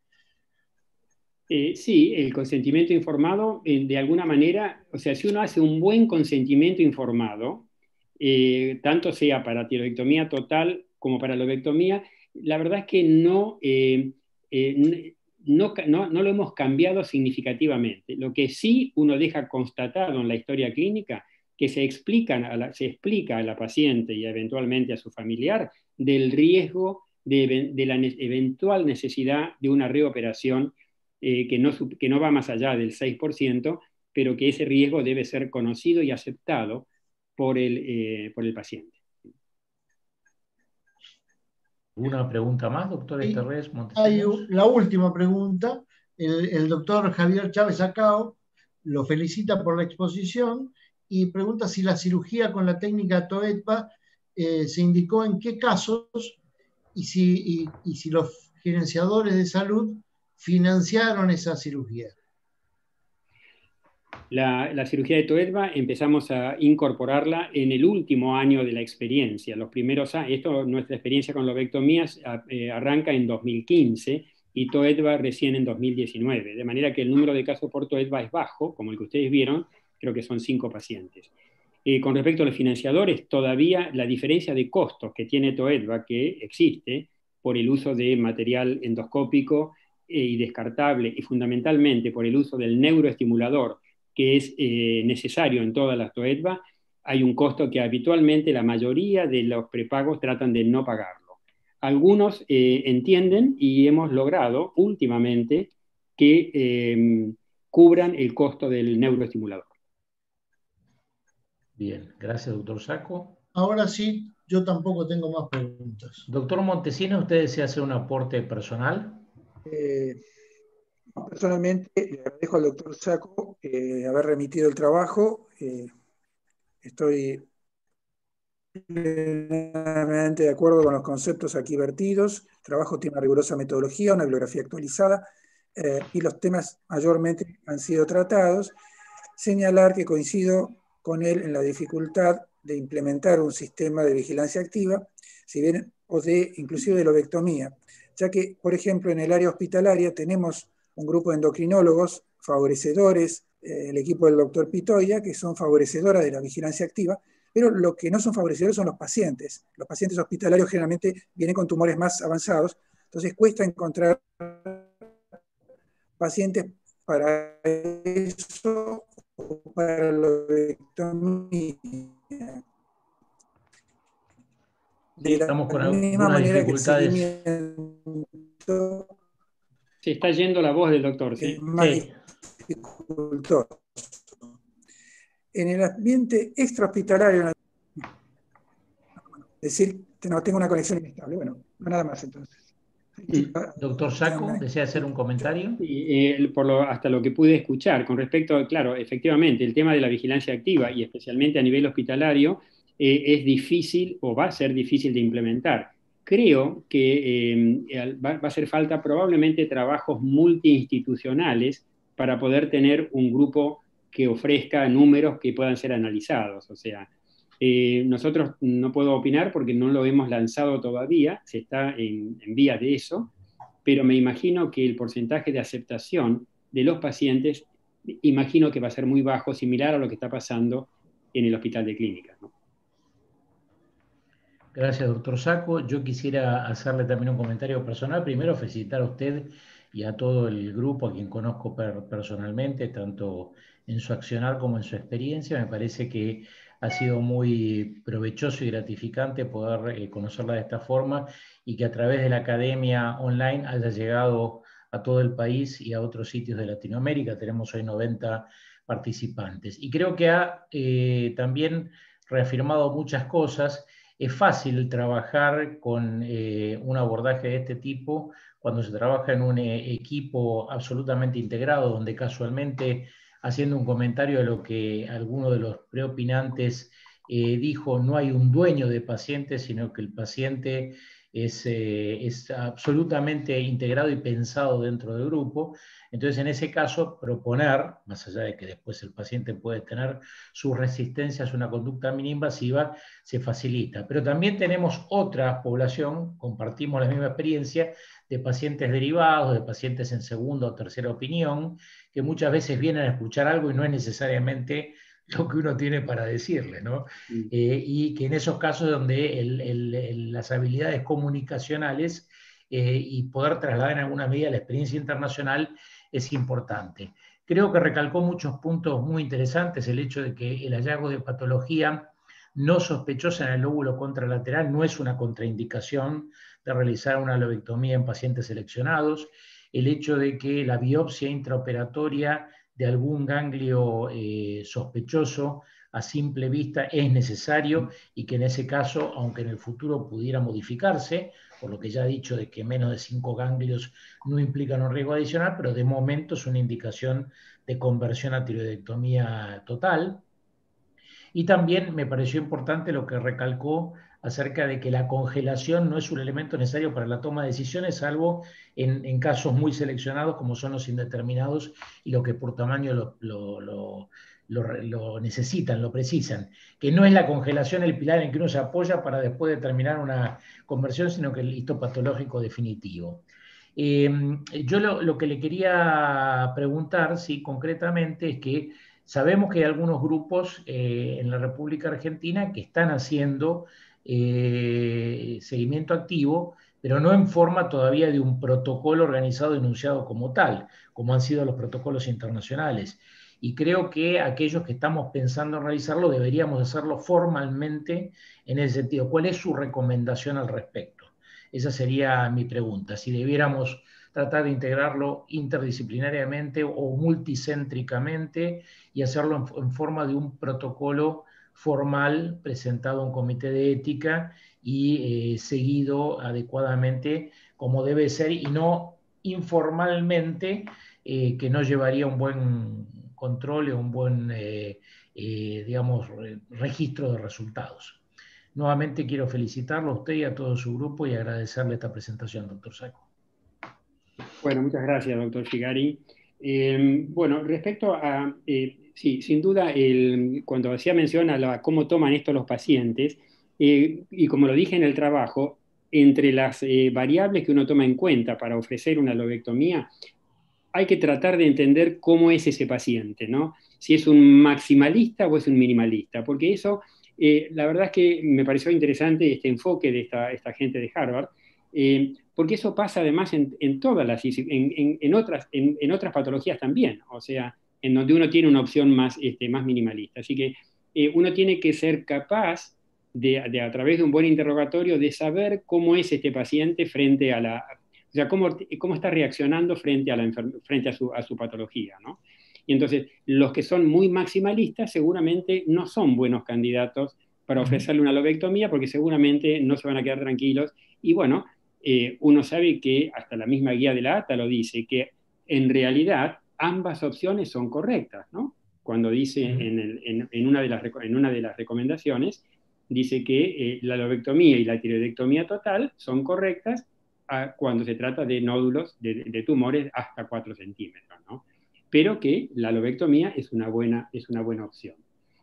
Eh, sí, el consentimiento informado, eh, de alguna manera, o sea, si uno hace un buen consentimiento informado, eh, tanto sea para tiroidectomía total como para lobectomía, la verdad es que no, eh, eh, no, no, no lo hemos cambiado significativamente. Lo que sí uno deja constatado en la historia clínica, que se, explican a la, se explica a la paciente y eventualmente a su familiar del riesgo de, de la ne- eventual necesidad de una reoperación eh, que, no, que no va más allá del seis por ciento, pero que ese riesgo debe ser conocido y aceptado por el, eh, por el paciente. ¿Alguna pregunta más, doctor Hay, Terrés hay Montesinos? la última pregunta. El, el doctor Javier Chávez Acao lo felicita por la exposición y pregunta si la cirugía con la técnica TOEDPA eh, se indicó en qué casos y si, y, y si los gerenciadores de salud financiaron esa cirugía. La, la cirugía de TOEDPA empezamos a incorporarla en el último año de la experiencia. Los primeros años, esto, nuestra experiencia con lobectomías eh, arranca en dos mil quince y TOEDPA recién en dos mil diecinueve, de manera que el número de casos por TOEDPA es bajo, como el que ustedes vieron, creo que son cinco pacientes. Eh, con respecto a los financiadores, todavía la diferencia de costos que tiene TOEDPA, que existe por el uso de material endoscópico eh, y descartable, y fundamentalmente por el uso del neuroestimulador, que es eh, necesario en todas las TOEDPA, hay un costo que habitualmente la mayoría de los prepagos tratan de no pagarlo. Algunos eh, entienden y hemos logrado últimamente que eh, cubran el costo del neuroestimulador. Bien, gracias, doctor Sacco. Ahora sí, yo tampoco tengo más preguntas. Doctor Montesinos, ¿usted desea hacer un aporte personal? Eh, personalmente, le agradezco al doctor Sacco eh, haber remitido el trabajo. Eh, estoy plenamente de acuerdo con los conceptos aquí vertidos. El trabajo tiene una rigurosa metodología, una bibliografía actualizada eh, y los temas mayormente han sido tratados. Señalar que coincido con él en la dificultad de implementar un sistema de vigilancia activa, si bien, o de inclusive de lobectomía, ya que, por ejemplo, en el área hospitalaria tenemos un grupo de endocrinólogos favorecedores, eh, el equipo del doctor Pitoya, que son favorecedoras de la vigilancia activa, pero lo que no son favorecedores son los pacientes. Los pacientes hospitalarios generalmente vienen con tumores más avanzados, entonces cuesta encontrar pacientes para eso o para la lobectomía. Sí, De la estamos con misma algunas manera que el dificultades. seguimiento Se está yendo la voz del doctor, ¿sí? es más Sí. dificultoso. En el ambiente extrahospitalario, decir que no tengo una conexión inestable. Bueno, no nada más entonces. Mm. Doctor Sacco, ¿desea hacer un comentario? Sí, eh, por lo, hasta lo que pude escuchar, con respecto, a, claro, efectivamente, el tema de la vigilancia activa y especialmente a nivel hospitalario eh, es difícil o va a ser difícil de implementar. Creo que eh, va, va a hacer falta probablemente trabajos multiinstitucionales para poder tener un grupo que ofrezca números que puedan ser analizados. O sea, eh, nosotros no puedo opinar porque no lo hemos lanzado todavía, se está en, en vías de eso, pero me imagino que el porcentaje de aceptación de los pacientes, imagino que va a ser muy bajo, similar a lo que está pasando en el hospital de clínicas, ¿no? Gracias, doctor Sacco. Yo quisiera hacerle también un comentario personal. Primero, felicitar a usted y a todo el grupo, a quien conozco per, personalmente, tanto en su accionar como en su experiencia. Me parece que ha sido muy provechoso y gratificante poder eh, conocerla de esta forma y que a través de la academia online haya llegado a todo el país y a otros sitios de Latinoamérica. Tenemos hoy noventa participantes. Y creo que ha eh, también reafirmado muchas cosas. Es fácil trabajar con eh, un abordaje de este tipo cuando se trabaja en un eh, equipo absolutamente integrado, donde casualmente, haciendo un comentario de lo que alguno de los preopinantes eh, dijo, no hay un dueño de paciente, sino que el paciente es, eh, es absolutamente integrado y pensado dentro del grupo. Entonces, en ese caso, proponer, más allá de que después el paciente puede tener sus resistencias a una conducta mini-invasiva, se facilita. Pero también tenemos otra población, compartimos la misma experiencia, de pacientes derivados, de pacientes en segunda o tercera opinión, que muchas veces vienen a escuchar algo y no es necesariamente lo que uno tiene para decirle, ¿no? Mm. Eh, y que en esos casos donde el, el, el, las habilidades comunicacionales eh, y poder trasladar en alguna medida la experiencia internacional es importante. Creo que recalcó muchos puntos muy interesantes, el hecho de que el hallazgo de patología no sospechosa en el lóbulo contralateral no es una contraindicación de realizar una lobectomía en pacientes seleccionados, el hecho de que la biopsia intraoperatoria de algún ganglio eh, sospechoso a simple vista es necesario y que en ese caso, aunque en el futuro pudiera modificarse, por lo que ya he dicho de que menos de cinco ganglios no implican un riesgo adicional, pero de momento es una indicación de conversión a tiroidectomía total. Y también me pareció importante lo que recalcó acerca de que la congelación no es un elemento necesario para la toma de decisiones, salvo en, en casos muy seleccionados como son los indeterminados y lo que por tamaño lo, lo, lo, lo, lo necesitan, lo precisan. Que no es la congelación el pilar en que uno se apoya para después determinar una conversión, sino que el histopatológico definitivo. Eh, yo lo, lo que le quería preguntar, sí, concretamente, es que sabemos que hay algunos grupos eh, en la República Argentina que están haciendo eh, seguimiento activo, pero no en forma todavía de un protocolo organizado y enunciado como tal, como han sido los protocolos internacionales. Y creo que aquellos que estamos pensando en realizarlo deberíamos hacerlo formalmente en ese sentido. ¿Cuál es su recomendación al respecto? Esa sería mi pregunta. Si debiéramos tratar de integrarlo interdisciplinariamente o multicéntricamente y hacerlo en, en forma de un protocolo formal presentado a un comité de ética y eh, seguido adecuadamente como debe ser y no informalmente, eh, que no llevaría un buen control o un buen, eh, eh, digamos, registro de resultados. Nuevamente quiero felicitarlo a usted y a todo su grupo y agradecerle esta presentación, doctor Sacco. Bueno, muchas gracias, doctor Figari. Eh, bueno, respecto a, eh, sí, sin duda, el, cuando hacía mención a la, cómo toman esto los pacientes, eh, y como lo dije en el trabajo, entre las eh, variables que uno toma en cuenta para ofrecer una lobectomía, hay que tratar de entender cómo es ese paciente, ¿no? Si es un maximalista o es un minimalista, porque eso, eh, la verdad es que me pareció interesante este enfoque de esta, esta gente de Harvard, eh, porque eso pasa además en, en todas las, en, en, en, otras, en, en otras patologías también, o sea, en donde uno tiene una opción más, este, más minimalista. Así que eh, uno tiene que ser capaz de, de, a través de un buen interrogatorio, de saber cómo es este paciente frente a la... O sea, cómo, cómo está reaccionando frente a, la frente a, su, a su patología, ¿no? Y entonces, los que son muy maximalistas seguramente no son buenos candidatos para ofrecerle una lobectomía porque seguramente no se van a quedar tranquilos. Y bueno, eh, uno sabe que hasta la misma guía de la A T A lo dice, que en realidad ambas opciones son correctas, ¿no? Cuando dice en, el, en, en, una, de las, en una de las recomendaciones, dice que eh, la lobectomía y la tiroidectomía total son correctas a, cuando se trata de nódulos de, de tumores hasta cuatro centímetros, ¿no? Pero que la lobectomía es una buena, es una buena opción.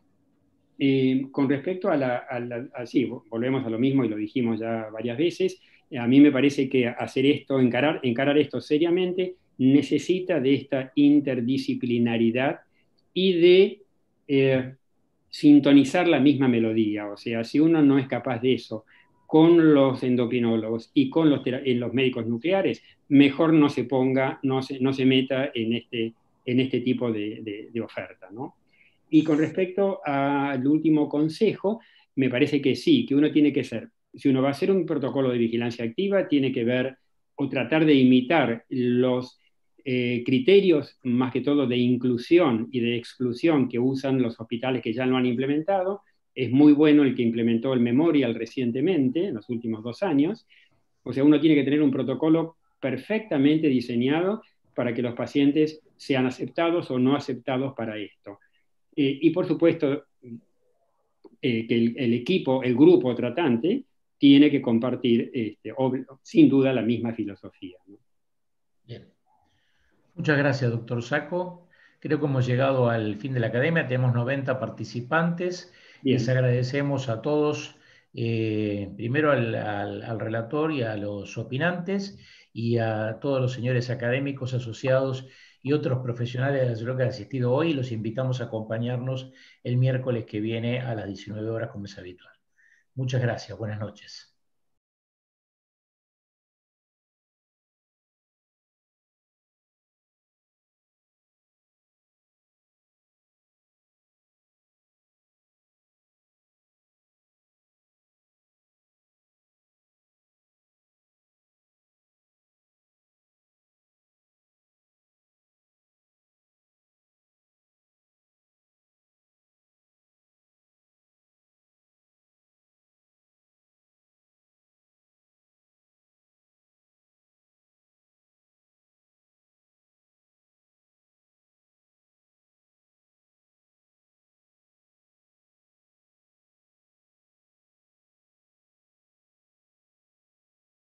Eh, con respecto a la, a la a, sí, volvemos a lo mismo y lo dijimos ya varias veces, eh, a mí me parece que hacer esto, encarar, encarar esto seriamente, necesita de esta interdisciplinaridad y de eh, sintonizar la misma melodía. O sea, si uno no es capaz de eso, con los endocrinólogos y con los, en los médicos nucleares, mejor no se ponga, no se, no se meta en este, en este tipo de, de, de oferta, ¿no? Y con respecto al último consejo, me parece que sí, que uno tiene que ser, si uno va a hacer un protocolo de vigilancia activa, tiene que ver o tratar de imitar los eh, criterios, más que todo de inclusión y de exclusión que usan los hospitales que ya lo han implementado. Es muy bueno el que implementó el Memorial recientemente, en los últimos dos años. O sea, uno tiene que tener un protocolo perfectamente diseñado para que los pacientes sean aceptados o no aceptados para esto. Eh, y por supuesto, eh, que el, el equipo, el grupo tratante, tiene que compartir, este, obvio, sin duda, la misma filosofía, ¿no? Bien. Muchas gracias, doctor Sacco. Creo que hemos llegado al fin de la academia. Tenemos noventa participantes. Bien. Les agradecemos a todos, eh, primero al, al, al relator y a los opinantes, y a todos los señores académicos, asociados y otros profesionales de la salud que han asistido hoy. Los invitamos a acompañarnos el miércoles que viene a las diecinueve horas, como es habitual. Muchas gracias. Buenas noches.